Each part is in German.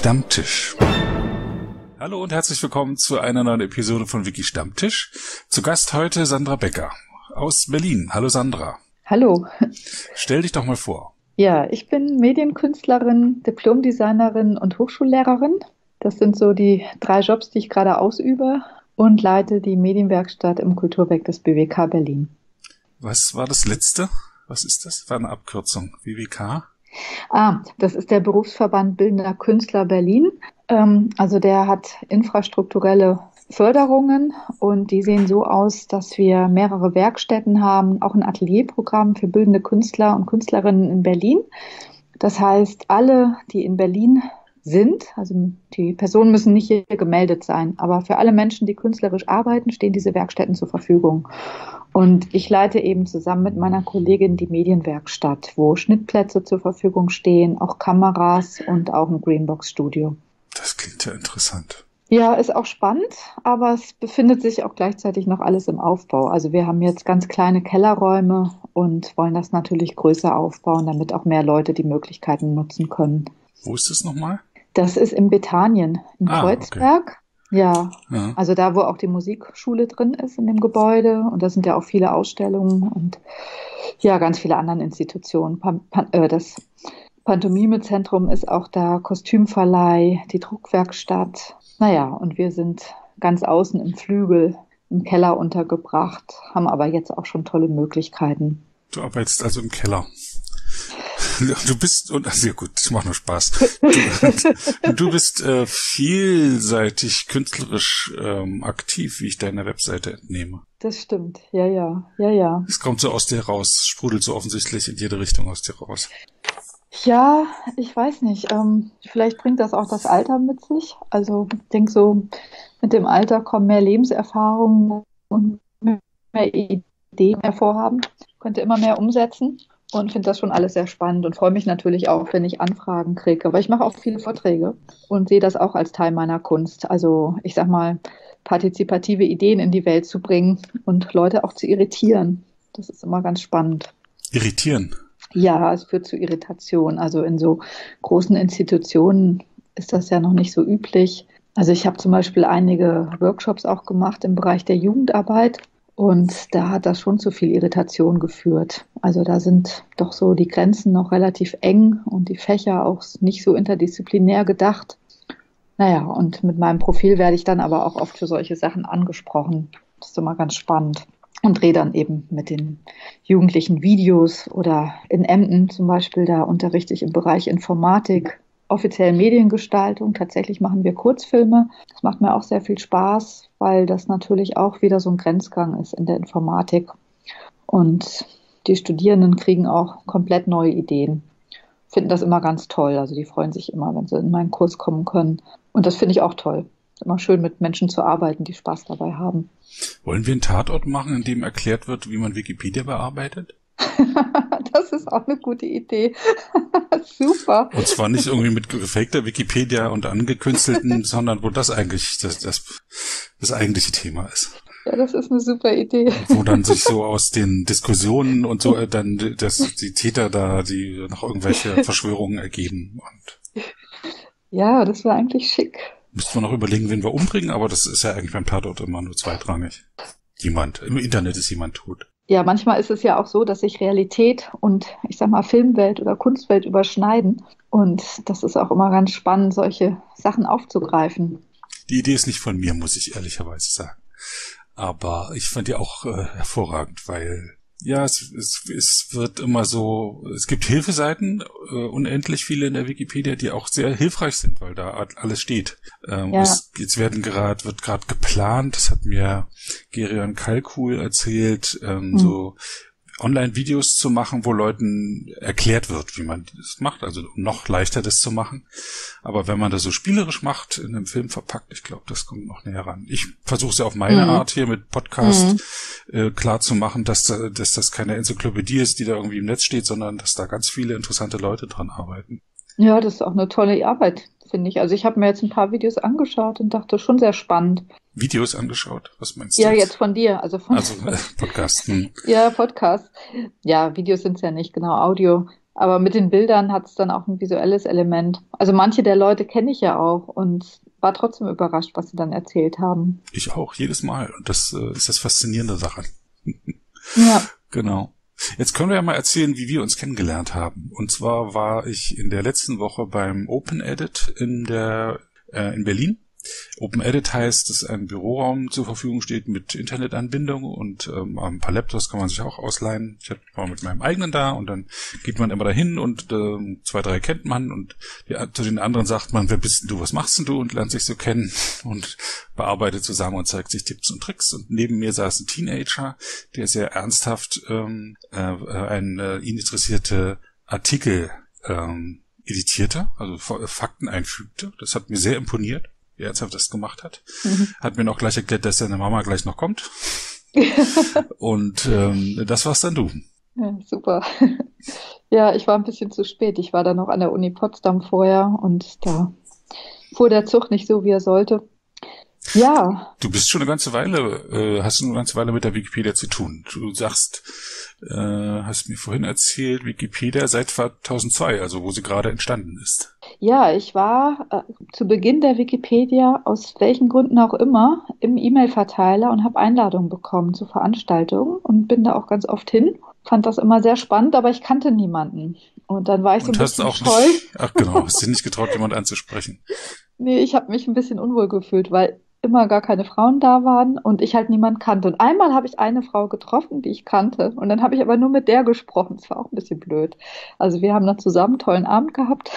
Stammtisch. Hallo und herzlich willkommen zu einer neuen Episode von Wiki Stammtisch. Zu Gast heute Sandra Becker aus Berlin. Hallo Sandra. Hallo. Stell dich doch mal vor. Ja, ich bin Medienkünstlerin, Diplomdesignerin und Hochschullehrerin. Das sind so die 3 Jobs, die ich gerade ausübe und leite die Medienwerkstatt im Kulturwerk des BWK Berlin. Was war das letzte? Was ist das? War eine Abkürzung. BWK? Das ist der Berufsverband Bildender Künstler Berlin. Also der hat infrastrukturelle Förderungen und die sehen so aus, dass wir mehrere Werkstätten haben, auch ein Atelierprogramm für bildende Künstler und Künstlerinnen in Berlin. Das heißt, alle, die in Berlin sind, also die Personen müssen nicht hier gemeldet sein, aber für alle Menschen, die künstlerisch arbeiten, stehen diese Werkstätten zur Verfügung. Und ich leite eben zusammen mit meiner Kollegin die Medienwerkstatt, wo Schnittplätze zur Verfügung stehen, auch Kameras und auch ein Greenbox-Studio. Das klingt ja interessant. Ja, ist auch spannend, aber es befindet sich auch gleichzeitig noch alles im Aufbau. Also wir haben jetzt ganz kleine Kellerräume und wollen das natürlich größer aufbauen, damit auch mehr Leute die Möglichkeiten nutzen können. Wo ist das nochmal? Das ist in Bethanien, in Kreuzberg. Okay. Ja, also da, wo auch die Musikschule drin ist in dem Gebäude. Und da sind ja auch viele Ausstellungen und ja, ganz viele andere Institutionen. Das Pantomime-Zentrum ist auch da, Kostümverleih, die Druckwerkstatt. Naja, und wir sind ganz außen im Flügel, im Keller untergebracht, haben aber jetzt auch schon tolle Möglichkeiten. Du arbeitest also im Keller. Du bist, und also ja gut, das macht nur Spaß. Du bist vielseitig künstlerisch aktiv, wie ich deiner Webseite entnehme. Das stimmt, ja. Es kommt so aus dir raus, sprudelt so offensichtlich in jede Richtung aus dir raus. Ja, ich weiß nicht. Vielleicht bringt das auch das Alter mit sich. Also ich denke so, mit dem Alter kommen mehr Lebenserfahrungen und mehr Ideen, mehr Vorhaben. Ich könnte immer mehr umsetzen. Und finde das schon alles sehr spannend und freue mich natürlich auch, wenn ich Anfragen kriege. Aber ich mache auch viele Vorträge und sehe das auch als Teil meiner Kunst. Also ich sag mal, partizipative Ideen in die Welt zu bringen und Leute auch zu irritieren. Das ist immer ganz spannend. Irritieren? Ja, es führt zu Irritation. Also in so großen Institutionen ist das ja noch nicht so üblich. Also ich habe zum Beispiel einige Workshops auch gemacht im Bereich der Jugendarbeit. Und da hat das schon zu viel Irritation geführt. Also da sind doch so die Grenzen noch relativ eng und die Fächer auch nicht so interdisziplinär gedacht. Naja, und mit meinem Profil werde ich dann aber auch oft für solche Sachen angesprochen. Das ist immer ganz spannend. Und drehe dann eben mit den Jugendlichen Videos oder in Emden zum Beispiel, da unterrichte ich im Bereich Informatik, offiziell Mediengestaltung. Tatsächlich machen wir Kurzfilme. Das macht mir auch sehr viel Spaß, weil das natürlich auch wieder so ein Grenzgang ist in der Informatik. Und die Studierenden kriegen auch komplett neue Ideen. Finden das immer ganz toll. Also die freuen sich immer, wenn sie in meinen Kurs kommen können. Und das finde ich auch toll. Es ist immer schön, mit Menschen zu arbeiten, die Spaß dabei haben. Wollen wir einen Tatort machen, in dem erklärt wird, wie man Wikipedia bearbeitet? Das ist auch eine gute Idee. Super. Und zwar nicht irgendwie mit gefakter Wikipedia und angekünstelten, sondern wo das eigentlich das eigentliche Thema ist. Ja, das ist eine super Idee. Wo dann sich so aus den Diskussionen und so dann die Täter da, die noch irgendwelche Verschwörungen ergeben. Und ja, das wäre eigentlich schick. Müssten wir noch überlegen, wen wir umbringen, aber das ist ja eigentlich beim Tatort immer nur zweitrangig. Im Internet ist jemand tot. Ja, manchmal ist es ja auch so, dass sich Realität und, ich sag mal, Filmwelt oder Kunstwelt überschneiden. Und das ist auch immer ganz spannend, solche Sachen aufzugreifen. Die Idee ist nicht von mir, muss ich ehrlicherweise sagen. Aber ich fand die auch hervorragend, weil ja, es wird immer so, es gibt Hilfeseiten, unendlich viele in der Wikipedia, die auch sehr hilfreich sind, weil da alles steht. Wird gerade geplant, das hat mir Gerion Kalkul erzählt, so Online-Videos zu machen, wo Leuten erklärt wird, wie man das macht, also noch leichter das zu machen. Aber wenn man das so spielerisch macht, in einem Film verpackt, ich glaube, das kommt noch näher ran. Ich versuche es ja auf meine Art hier mit Podcast klar zu machen, dass das keine Enzyklopädie ist, die da irgendwie im Netz steht, sondern dass da ganz viele interessante Leute dran arbeiten. Ja, das ist auch eine tolle Arbeit, finde ich. Also ich habe mir jetzt ein paar Videos angeschaut und dachte, schon sehr spannend. Videos angeschaut? Was meinst du? Ja, jetzt von dir. Also Podcast. Ja, Podcast. Ja, Videos sind es ja nicht, genau, Audio. Aber mit den Bildern hat es dann auch ein visuelles Element. Also manche der Leute kenne ich ja auch und war trotzdem überrascht, was sie dann erzählt haben. Ich auch, jedes Mal. Und das ist das Faszinierende daran. Ja. Genau. Jetzt können wir ja mal erzählen, wie wir uns kennengelernt haben. Und zwar war ich in der letzten Woche beim Open Edit in Berlin. Open Edit heißt, dass ein Büroraum zur Verfügung steht mit Internetanbindung und ein paar Laptops kann man sich auch ausleihen. Ich war mit meinem eigenen da und dann geht man immer dahin und 2, 3 kennt man und zu den anderen sagt man, wer bist denn du, was machst denn du, und lernt sich so kennen und bearbeitet zusammen und zeigt sich Tipps und Tricks. Und neben mir saß ein Teenager, der sehr ernsthaft ihn interessierte Artikel editierte, also Fakten einfügte. Das hat mir sehr imponiert, wie ernsthaft das gemacht hat. Hat mir noch gleich erklärt, dass seine Mama gleich noch kommt. Und das war's dann du. Ja, super. Ja, ich war ein bisschen zu spät. Ich war da noch an der Uni Potsdam vorher und da fuhr der Zug nicht so, wie er sollte. Ja. Du bist schon eine ganze Weile, hast eine ganze Weile mit der Wikipedia zu tun. Du sagst, hast mir vorhin erzählt, Wikipedia seit 2002, also wo sie gerade entstanden ist. Ja, ich war zu Beginn der Wikipedia, aus welchen Gründen auch immer, im E-Mail-Verteiler und habe Einladungen bekommen zu Veranstaltungen und bin da auch ganz oft hin. Fand das immer sehr spannend, aber ich kannte niemanden. Und dann war ich so ein bisschen scheu. Ach genau, hast dich nicht getraut, jemand anzusprechen. Nee, ich habe mich ein bisschen unwohl gefühlt, weil immer gar keine Frauen da waren und ich halt niemand kannte. Und einmal habe ich eine Frau getroffen, die ich kannte. Und dann habe ich aber nur mit der gesprochen. Das war auch ein bisschen blöd. Also wir haben dann zusammen einen tollen Abend gehabt,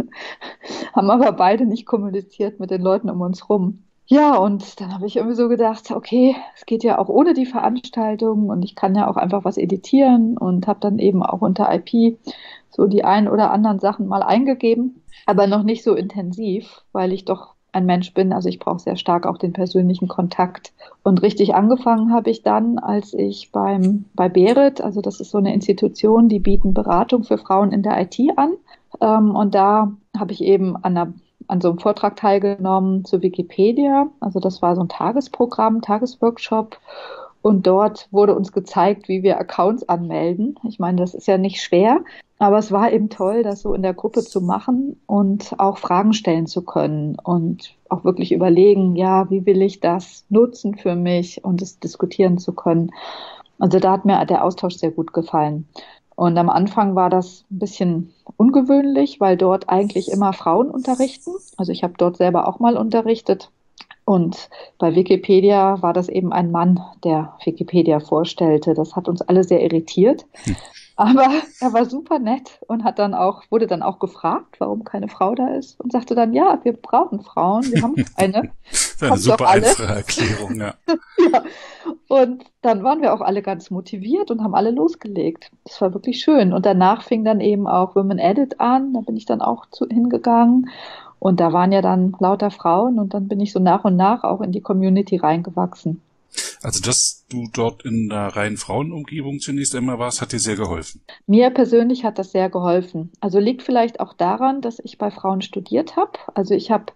haben aber beide nicht kommuniziert mit den Leuten um uns rum. Ja, und dann habe ich irgendwie so gedacht, okay, es geht ja auch ohne die Veranstaltung und ich kann ja auch einfach was editieren und habe dann eben auch unter IP so die ein oder anderen Sachen mal eingegeben, aber noch nicht so intensiv, weil ich doch ein Mensch bin, also ich brauche sehr stark auch den persönlichen Kontakt. Und richtig angefangen habe ich dann, als ich bei BERIT, also das ist so eine Institution, die bieten Beratung für Frauen in der IT an. Und da habe ich eben an so einem Vortrag teilgenommen zu Wikipedia. Also das war so ein Tagesprogramm, Tagesworkshop. Und dort wurde uns gezeigt, wie wir Accounts anmelden. Ich meine, das ist ja nicht schwer, aber es war eben toll, das so in der Gruppe zu machen und auch Fragen stellen zu können und auch wirklich überlegen, ja, wie will ich das nutzen für mich und es diskutieren zu können. Also da hat mir der Austausch sehr gut gefallen. Und am Anfang war das ein bisschen ungewöhnlich, weil dort eigentlich immer Frauen unterrichten. Also ich habe dort selber auch mal unterrichtet. Und bei Wikipedia war das eben ein Mann, der Wikipedia vorstellte. Das hat uns alle sehr irritiert. Aber er war super nett und wurde dann auch gefragt, warum keine Frau da ist. Und sagte dann, ja, wir brauchen Frauen, wir haben keine. Das ist eine super einfache Erklärung, ja. Ja. Und dann waren wir auch alle ganz motiviert und haben alle losgelegt. Das war wirklich schön. Und danach fing dann eben auch Women Edit an. Da bin ich dann auch hingegangen. Und da waren ja dann lauter Frauen und dann bin ich so nach und nach auch in die Community reingewachsen. Also, dass du dort in der reinen Frauenumgebung zunächst einmal warst, hat dir sehr geholfen. Mir persönlich hat das sehr geholfen. Also liegt vielleicht auch daran, dass ich bei Frauen studiert habe. Also ich habe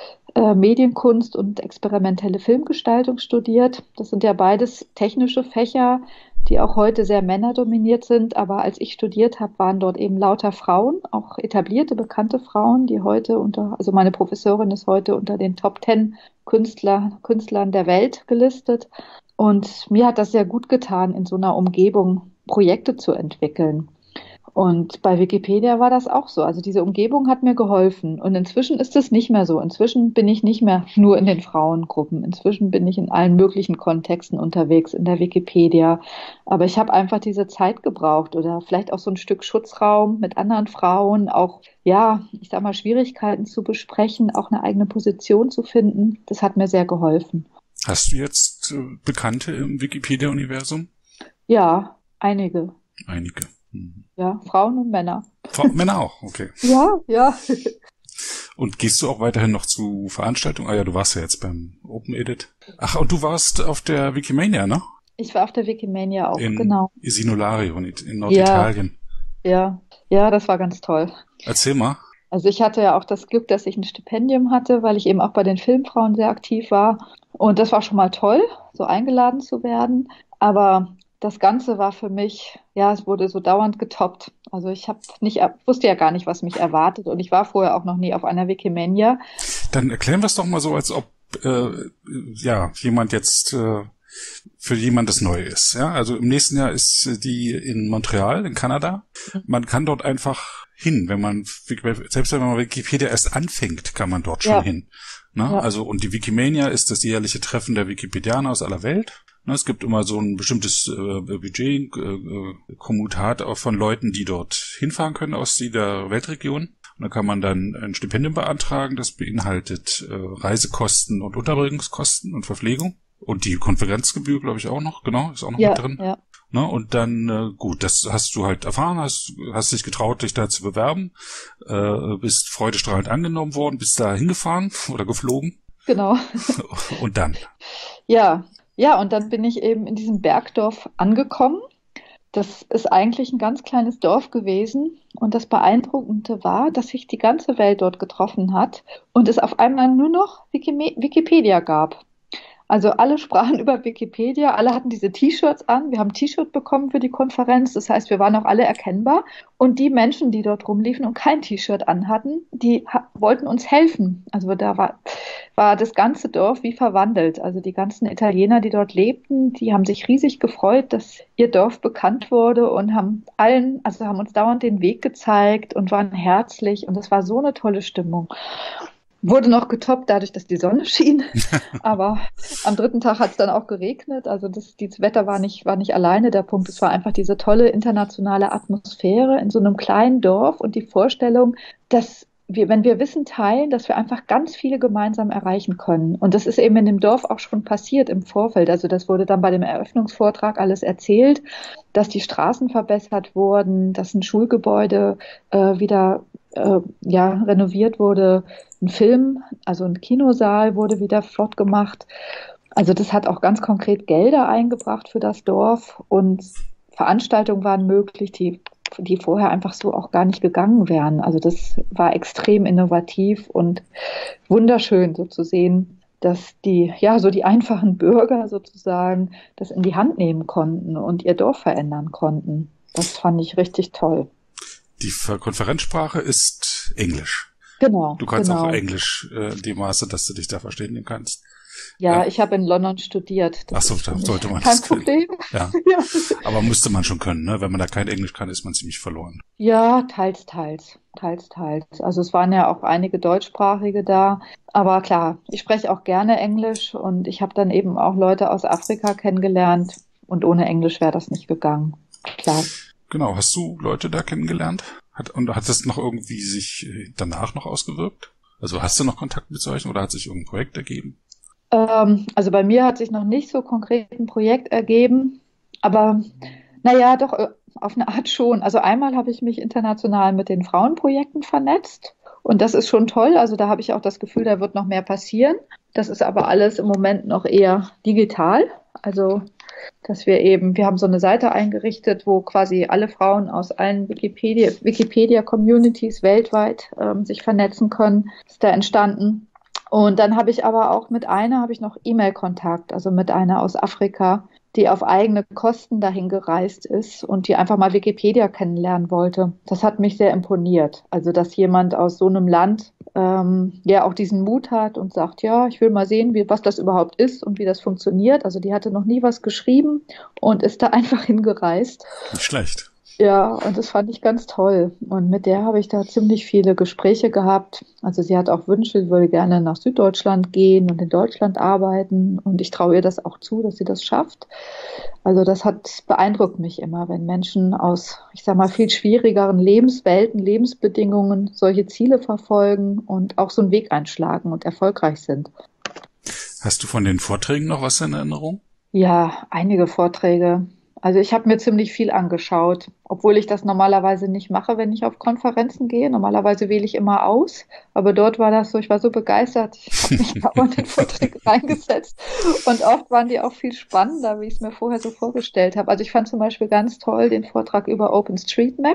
Medienkunst und experimentelle Filmgestaltung studiert. Das sind ja beides technische Fächer, die auch heute sehr männerdominiert sind. Aber als ich studiert habe, waren dort eben lauter Frauen, auch etablierte, bekannte Frauen, die heute also meine Professorin ist heute unter den Top 10 Künstlern der Welt gelistet. Und mir hat das sehr gut getan, in so einer Umgebung Projekte zu entwickeln. Und bei Wikipedia war das auch so. Also diese Umgebung hat mir geholfen. Und inzwischen ist es nicht mehr so. Inzwischen bin ich nicht mehr nur in den Frauengruppen. Inzwischen bin ich in allen möglichen Kontexten unterwegs in der Wikipedia. Aber ich habe einfach diese Zeit gebraucht oder vielleicht auch so ein Stück Schutzraum mit anderen Frauen, auch, ja, ich sag mal, Schwierigkeiten zu besprechen, auch eine eigene Position zu finden. Das hat mir sehr geholfen. Hast du jetzt Bekannte im Wikipedia-Universum? Ja, einige. Einige. Ja, Frauen und Männer. Männer auch, okay. Ja, ja. Und gehst du auch weiterhin noch zu Veranstaltungen? Ah ja, du warst ja jetzt beim Open Edit. Ach, und du warst auf der Wikimania, ne? Ich war auf der Wikimania auch, genau. In Isinolario in Norditalien. Ja, das war ganz toll. Erzähl mal. Also ich hatte ja auch das Glück, dass ich ein Stipendium hatte, weil ich eben auch bei den Filmfrauen sehr aktiv war. Und das war schon mal toll, so eingeladen zu werden. Aber das Ganze war für mich, ja, es wurde so dauernd getoppt. Also ich wusste ja gar nicht, was mich erwartet und ich war vorher auch noch nie auf einer Wikimania. Dann erklären wir es doch mal so, als ob jemand jetzt für jemand das neu ist. Ja, also im nächsten Jahr ist die in Montreal in Kanada. Man kann dort einfach hin, selbst wenn man Wikipedia erst anfängt, kann man dort schon hin. Ne? Ja. Also und die Wikimania ist das jährliche Treffen der Wikipedianer aus aller Welt. Es gibt immer so ein bestimmtes Budget, Kommutat auch von Leuten, die dort hinfahren können aus jeder Weltregion. Und da kann man dann ein Stipendium beantragen, das beinhaltet Reisekosten und Unterbringungskosten und Verpflegung. Und die Konferenzgebühr, glaube ich, auch noch, genau, ist auch noch mit drin. Ja. Ne, und dann, gut, das hast du halt erfahren, hast dich getraut, dich da zu bewerben, bist freudestrahlend angenommen worden, bist da hingefahren oder geflogen. Genau. Und dann? Ja, und dann bin ich eben in diesem Bergdorf angekommen. Das ist eigentlich ein ganz kleines Dorf gewesen und das Beeindruckende war, dass sich die ganze Welt dort getroffen hat und es auf einmal nur noch Wikipedia gab. Also alle sprachen über Wikipedia, alle hatten diese T-Shirts an. Wir haben ein T-Shirt bekommen für die Konferenz. Das heißt, wir waren auch alle erkennbar. Und die Menschen, die dort rumliefen und kein T-Shirt anhatten, die wollten uns helfen. Also da war das ganze Dorf wie verwandelt. Also die ganzen Italiener, die dort lebten, die haben sich riesig gefreut, dass ihr Dorf bekannt wurde und haben uns dauernd den Weg gezeigt und waren herzlich. Und das war so eine tolle Stimmung. Wurde noch getoppt dadurch, dass die Sonne schien, aber am dritten Tag hat es dann auch geregnet, also das Wetter war nicht alleine der Punkt, es war einfach diese tolle internationale Atmosphäre in so einem kleinen Dorf und die Vorstellung, dass wenn wir Wissen teilen, dass wir einfach ganz viele gemeinsam erreichen können. Und das ist eben in dem Dorf auch schon passiert im Vorfeld. Also das wurde dann bei dem Eröffnungsvortrag alles erzählt, dass die Straßen verbessert wurden, dass ein Schulgebäude wieder renoviert wurde, also ein Kinosaal wurde wieder flott gemacht. Also das hat auch ganz konkret Gelder eingebracht für das Dorf und Veranstaltungen waren möglich, die vorher einfach so auch gar nicht gegangen wären. Also das war extrem innovativ und wunderschön so zu sehen, dass die einfachen Bürger sozusagen das in die Hand nehmen konnten und ihr Dorf verändern konnten. Das fand ich richtig toll. Die Konferenzsprache ist Englisch. Genau. Du kannst auch Englisch in dem Maße, dass du dich da verständigen kannst. Ja, ich habe in London studiert. Ach so, da sollte man kein Problem. Ja. Aber müsste man schon können, ne? Wenn man da kein Englisch kann, ist man ziemlich verloren. Ja, teils. Also es waren ja auch einige Deutschsprachige da. Aber klar, ich spreche auch gerne Englisch und ich habe dann eben auch Leute aus Afrika kennengelernt und ohne Englisch wäre das nicht gegangen. Klar. Genau, hast du Leute da kennengelernt? Hat das noch irgendwie sich danach noch ausgewirkt? Also hast du noch Kontakt mit solchen oder hat sich irgendein Projekt ergeben? Also bei mir hat sich noch nicht so konkret ein Projekt ergeben, aber doch auf eine Art schon. Also einmal habe ich mich international mit den Frauenprojekten vernetzt und das ist schon toll. Also da habe ich auch das Gefühl, da wird noch mehr passieren. Das ist aber alles im Moment noch eher digital. Also dass wir haben so eine Seite eingerichtet, wo quasi alle Frauen aus allen Wikipedia-Communities weltweit sich vernetzen können. Ist da entstanden. Und dann habe ich aber auch mit einer noch E-Mail-Kontakt, also mit einer aus Afrika, die auf eigene Kosten dahin gereist ist und die einfach mal Wikipedia kennenlernen wollte. Das hat mich sehr imponiert. Also dass jemand aus so einem Land auch diesen Mut hat und sagt, ja, ich will mal sehen, was das überhaupt ist und wie das funktioniert. Also die hatte noch nie was geschrieben und ist da einfach hingereist. Nicht schlecht. Ja, und das fand ich ganz toll. Und mit der habe ich da ziemlich viele Gespräche gehabt. Also sie hat auch Wünsche, sie würde gerne nach Süddeutschland gehen und in Deutschland arbeiten. Und ich traue ihr das auch zu, dass sie das schafft. Also das beeindruckt mich immer, wenn Menschen aus, ich sag mal, viel schwierigeren Lebenswelten, Lebensbedingungen solche Ziele verfolgen und auch so einen Weg einschlagen und erfolgreich sind. Hast du von den Vorträgen noch was in Erinnerung? Ja, einige Vorträge. Also ich habe mir ziemlich viel angeschaut, obwohl ich das normalerweise nicht mache, wenn ich auf Konferenzen gehe. Normalerweise wähle ich immer aus, aber dort war das so, ich war so begeistert, ich habe mich dauernd in Vorträge reingesetzt und oft waren die auch viel spannender, wie ich es mir vorher so vorgestellt habe. Also ich fand zum Beispiel ganz toll den Vortrag über OpenStreetMap.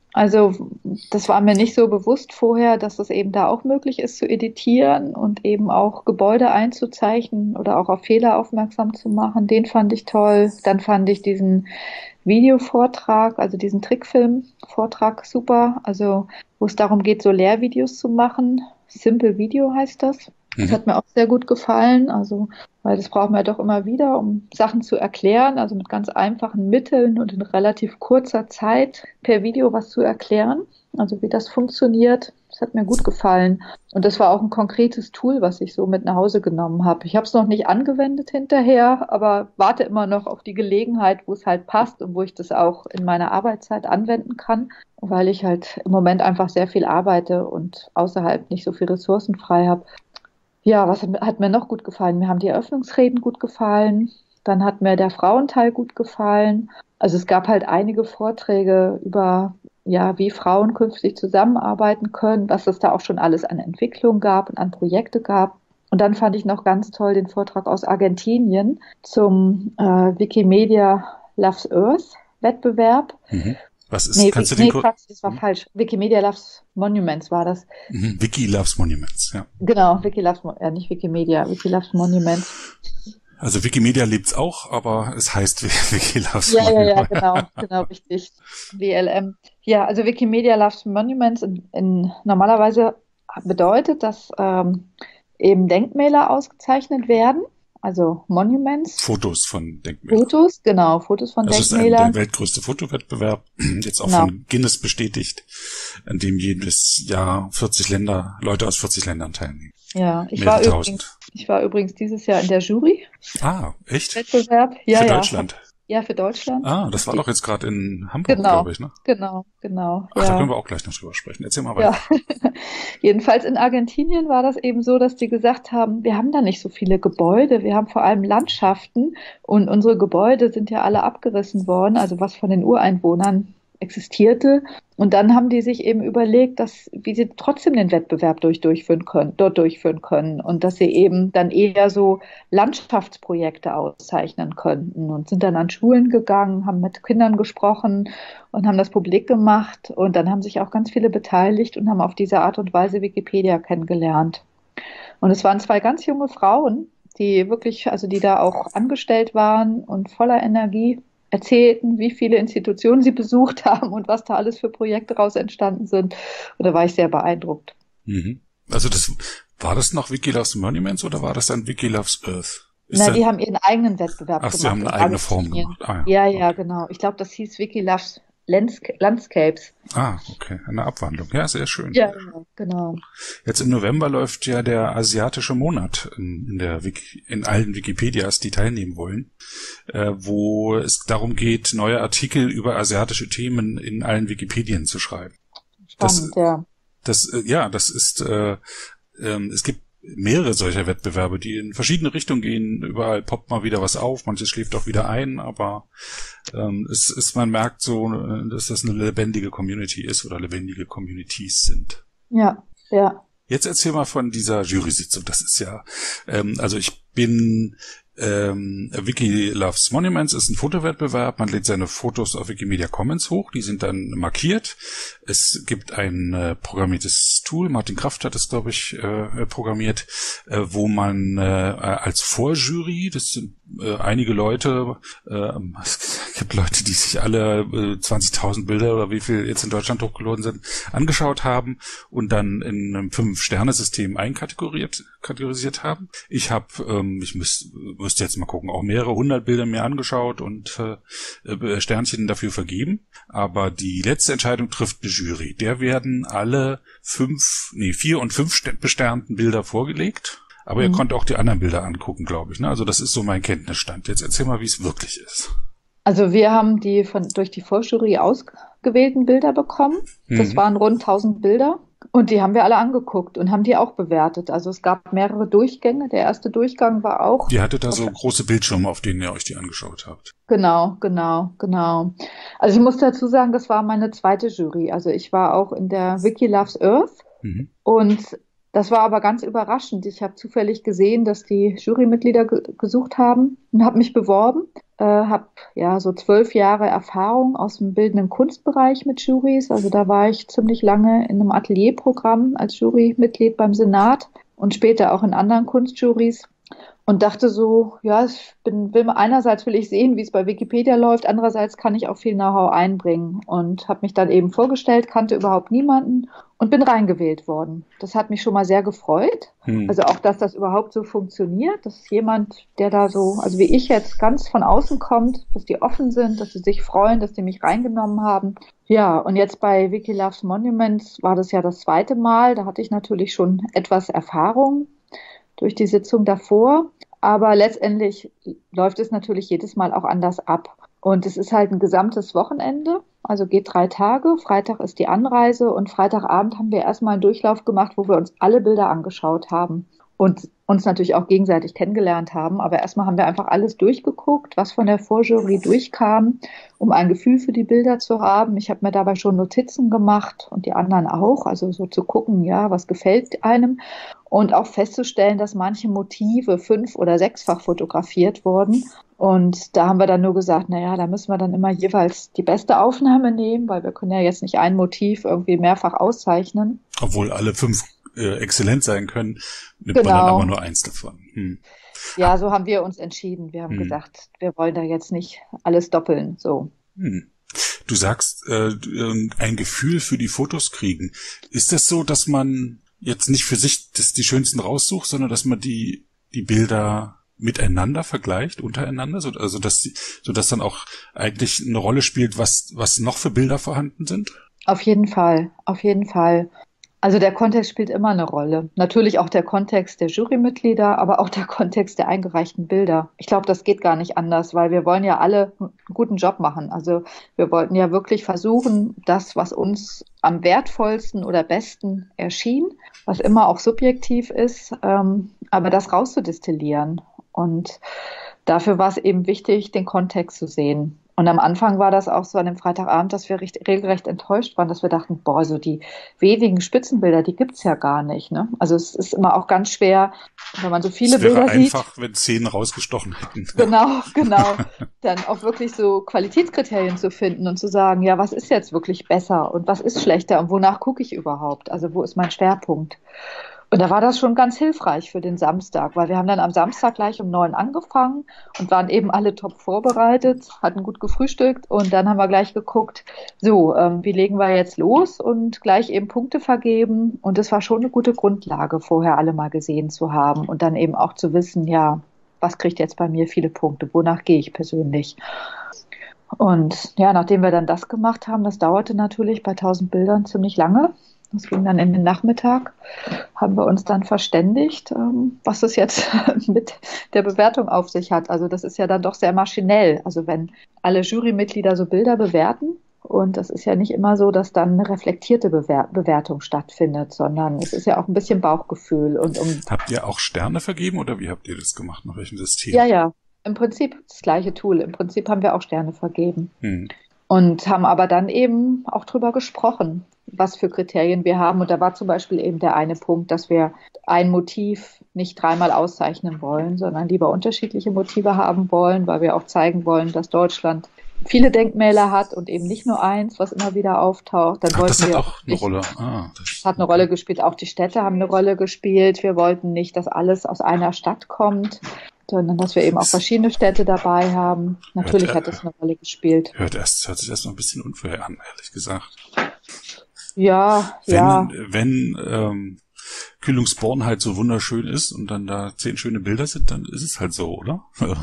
Also das war mir nicht so bewusst vorher, dass es eben da auch möglich ist zu editieren und eben auch Gebäude einzuzeichnen oder auch auf Fehler aufmerksam zu machen. Den fand ich toll. Dann fand ich diesen Videovortrag, also diesen Trickfilm-Vortrag super. Also wo es darum geht, so Lehrvideos zu machen. Simple Video heißt das. Das Mhm. hat mir auch sehr gut gefallen. Also weil das brauchen wir doch immer wieder, um Sachen zu erklären, also mit ganz einfachen Mitteln und in relativ kurzer Zeit per Video was zu erklären. Also wie das funktioniert, das hat mir gut gefallen. Und das war auch ein konkretes Tool, was ich so mit nach Hause genommen habe. Ich habe es noch nicht angewendet hinterher, aber warte immer noch auf die Gelegenheit, wo es halt passt und wo ich das auch in meiner Arbeitszeit anwenden kann, weil ich halt im Moment einfach sehr viel arbeite und außerhalb nicht so viel Ressourcen frei habe. Ja, was hat mir noch gut gefallen? Mir haben die Eröffnungsreden gut gefallen. Dann hat mir der Frauenteil gut gefallen. Also es gab halt einige Vorträge über, ja, wie Frauen künftig zusammenarbeiten können, was es da auch schon alles an Entwicklung gab und an Projekte gab. Und dann fand ich noch ganz toll den Vortrag aus Argentinien zum Wikimedia Loves Earth Wettbewerb. Mhm. Was ist, Nee, kannst du den nee, kurz? Quatsch, das war falsch. Wikimedia Loves Monuments war das. Mhm. Wiki Loves Monuments, ja. Genau, nicht Wikimedia, Wiki Loves Monuments. Also Wikimedia lebt's auch, aber es heißt Wiki Loves Ja, Monuments. genau, richtig. WLM. Ja, also Wikimedia Loves Monuments normalerweise bedeutet, dass eben Denkmäler ausgezeichnet werden, also Monuments, Fotos von Denkmälern. Fotos von Das ist der Denkmälern, weltgrößte Fotowettbewerb, jetzt auch genau. von Guinness bestätigt, an dem jedes Jahr Leute aus 40 Ländern teilnehmen. Ja, Mehrere tausend. ich war übrigens dieses Jahr in der Jury, Ah, echt? Wettbewerb. Für Ja, Deutschland? ja, für Deutschland. Ah, das war doch jetzt gerade in Hamburg, Genau, glaube ich, ne? genau, Ach, da können ja. wir auch gleich noch drüber sprechen. Erzähl mal Ja, weiter. jedenfalls in Argentinien war das eben so, dass die gesagt haben, wir haben da nicht so viele Gebäude, wir haben vor allem Landschaften und unsere Gebäude sind ja alle abgerissen worden, also was von den Ureinwohnern existierte. Und dann haben die sich eben überlegt, wie sie trotzdem den Wettbewerb dort durchführen können und dass sie eben dann eher so Landschaftsprojekte auszeichnen könnten und sind dann an Schulen gegangen, haben mit Kindern gesprochen und haben das publik gemacht. Und dann haben sich auch ganz viele beteiligt und haben auf diese Art und Weise Wikipedia kennengelernt. Und es waren zwei ganz junge Frauen, die wirklich, also die da auch angestellt waren und voller Energie erzählten, wie viele Institutionen sie besucht haben und was da alles für Projekte raus entstanden sind. Und da war ich sehr beeindruckt. Mhm. Also war das noch Wiki Loves Monuments oder war das dann Wiki Loves Earth? Die haben ihren eigenen Wettbewerb Ach, gemacht. sie haben eine in eigene Form Argentinien. gemacht. Ah, Ja, okay. genau. Ich glaube, das hieß Wiki Loves Landscapes. Ah, okay. Eine Abwandlung. Ja, sehr schön. Ja, genau. Jetzt im November läuft ja der asiatische Monat in allen Wikipedias, die teilnehmen wollen, wo es darum geht, neue Artikel über asiatische Themen in allen Wikipedien zu schreiben. Spannend, ja. Es gibt mehrere solcher Wettbewerbe, die in verschiedene Richtungen gehen. Überall poppt mal wieder was auf, manches schläft auch wieder ein, aber man merkt so, dass das eine lebendige Community ist oder lebendige Communities sind. Ja, ja. Jetzt erzähl mal von dieser Jury-Sitzung. Das ist ja, also ich bin Wiki Loves Monuments ist ein Fotowettbewerb. Man lädt seine Fotos auf Wikimedia Commons hoch. Die sind dann markiert. Es gibt ein programmiertes Tool. Martin Kraft hat es, glaube ich, programmiert, wo man als Vorjury, das sind einige Leute, es gibt Leute, die sich alle 20.000 Bilder oder wie viel jetzt in Deutschland hochgeladen sind, angeschaut haben und dann in einem 5-Sterne-System kategorisiert haben. Ich müsste jetzt mal gucken, auch mehrere 100 Bilder mir angeschaut und Sternchen dafür vergeben. Aber die letzte Entscheidung trifft eine Jury. Der werden alle 4 und 5 besternten Bilder vorgelegt. Aber ihr könnt auch die anderen Bilder angucken, glaube ich. Ne? Also das ist so mein Kenntnisstand. Jetzt erzähl mal, wie es wirklich ist. Also wir haben die durch die Vorjury ausgewählten Bilder bekommen. Das waren rund 1000 Bilder. Und die haben wir alle angeguckt und haben die auch bewertet. Also es gab mehrere Durchgänge. Der erste Durchgang war auch. Ihr hattet da so große Bildschirme, auf denen ihr euch die angeschaut habt. Genau. Also ich muss dazu sagen, das war meine zweite Jury. Also ich war auch in der Wiki Loves Earth. Und das war aber ganz überraschend. Ich habe zufällig gesehen, dass die Jurymitglieder gesucht haben und habe mich beworben. habe ja so 12 Jahre Erfahrung aus dem bildenden Kunstbereich mit Jurys. Also da war ich ziemlich lange in einem Atelierprogramm als Jurymitglied beim Senat und später auch in anderen Kunstjurys. Und dachte so, ja, einerseits will ich sehen, wie es bei Wikipedia läuft, andererseits kann ich auch viel Know-how einbringen und habe mich dann eben vorgestellt, kannte überhaupt niemanden und bin reingewählt worden. Das hat mich schon mal sehr gefreut. Also auch, dass das überhaupt so funktioniert, dass jemand, der da so, also wie ich jetzt ganz von außen kommt, dass die offen sind, dass sie sich freuen, dass die mich reingenommen haben. Ja, und jetzt bei Wiki Loves Monuments war das ja das zweite Mal. Da hatte ich natürlich schon etwas Erfahrung durch die Sitzung davor. Aber letztendlich läuft es natürlich jedes Mal auch anders ab. Und es ist halt ein gesamtes Wochenende, also geht 3 Tage. Freitag ist die Anreise und Freitagabend haben wir erstmal einen Durchlauf gemacht, wo wir uns alle Bilder angeschaut haben und uns natürlich auch gegenseitig kennengelernt haben. Aber erstmal haben wir einfach alles durchgeguckt, was von der Vorjury durchkam, um ein Gefühl für die Bilder zu haben. Ich habe mir dabei schon Notizen gemacht und die anderen auch, also so zu gucken, ja, was gefällt einem. Und auch festzustellen, dass manche Motive 5- oder 6-fach fotografiert wurden. Und da haben wir dann nur gesagt, naja, da müssen wir dann immer jeweils die beste Aufnahme nehmen, weil wir können ja jetzt nicht ein Motiv irgendwie mehrfach auszeichnen. Obwohl alle 5 exzellent sein können, nimmt man dann aber nur eins davon. Ja, so haben wir uns entschieden. Wir haben gesagt, wir wollen da jetzt nicht alles doppeln. So. Du sagst, ein Gefühl für die Fotos kriegen. Ist das so, dass man jetzt nicht für sich die schönsten raussucht, sondern dass man die Bilder miteinander vergleicht, untereinander, sodass dann auch eigentlich eine Rolle spielt, was noch für Bilder vorhanden sind? Auf jeden Fall, auf jeden Fall. Also der Kontext spielt immer eine Rolle. Natürlich auch der Kontext der Jurymitglieder, aber auch der Kontext der eingereichten Bilder. Ich glaube, das geht gar nicht anders, weil wir wollen ja alle einen guten Job machen. Also wir wollten ja wirklich versuchen, das, was uns am wertvollsten oder besten erschien, was immer auch subjektiv ist, aber das rauszudestillieren. Und dafür war es eben wichtig, den Kontext zu sehen. Und am Anfang war das auch so an dem Freitagabend, dass wir regelrecht enttäuscht waren, dass wir dachten, boah, so die wenigen Spitzenbilder, die gibt's ja gar nicht. Ne? Also es ist immer auch ganz schwer, wenn man so viele Bilder sieht. Es wäre einfach, wenn 10 rausgestochen hätten. Genau. Dann auch wirklich so Qualitätskriterien zu finden und zu sagen, ja, was ist jetzt wirklich besser und was ist schlechter und wonach gucke ich überhaupt? Also wo ist mein Schwerpunkt? Und da war das schon ganz hilfreich für den Samstag, weil wir haben dann am Samstag gleich um 9 angefangen und waren eben alle top vorbereitet, hatten gut gefrühstückt und dann haben wir gleich geguckt, so, wie legen wir jetzt los und gleich eben Punkte vergeben. Und das war schon eine gute Grundlage, vorher alle mal gesehen zu haben und dann eben auch zu wissen, ja, was kriegt jetzt bei mir viele Punkte, wonach gehe ich persönlich. Und ja, nachdem wir dann das gemacht haben, das dauerte natürlich bei 1000 Bildern ziemlich lange. Das ging dann in den Nachmittag, haben wir uns dann verständigt, was es jetzt mit der Bewertung auf sich hat. Also das ist ja dann doch sehr maschinell. Also wenn alle Jurymitglieder so Bilder bewerten, und das ist ja nicht immer so, dass dann eine reflektierte Bewertung stattfindet, sondern es ist ja auch ein bisschen Bauchgefühl. Habt ihr auch Sterne vergeben oder wie habt ihr das gemacht? Nach welchem System? Ja, im Prinzip das gleiche Tool. Im Prinzip haben wir auch Sterne vergeben. Und haben aber dann eben auch drüber gesprochen, was für Kriterien wir haben. Und da war zum Beispiel eben der eine Punkt, dass wir ein Motiv nicht 3-mal auszeichnen wollen, sondern lieber unterschiedliche Motive haben wollen, weil wir auch zeigen wollen, dass Deutschland viele Denkmäler hat und eben nicht nur eins, was immer wieder auftaucht. Dann das hat auch eine Rolle. Das hat eine Rolle gespielt. Auch die Städte haben eine Rolle gespielt. Wir wollten nicht, dass alles aus einer Stadt kommt, sondern dass wir eben auch verschiedene Städte dabei haben. Natürlich hat das eine Rolle gespielt. Hört sich erst noch ein bisschen unfair an, ehrlich gesagt. Ja. Wenn Kühlungsborn halt so wunderschön ist und dann da 10 schöne Bilder sind, dann ist es halt so, oder?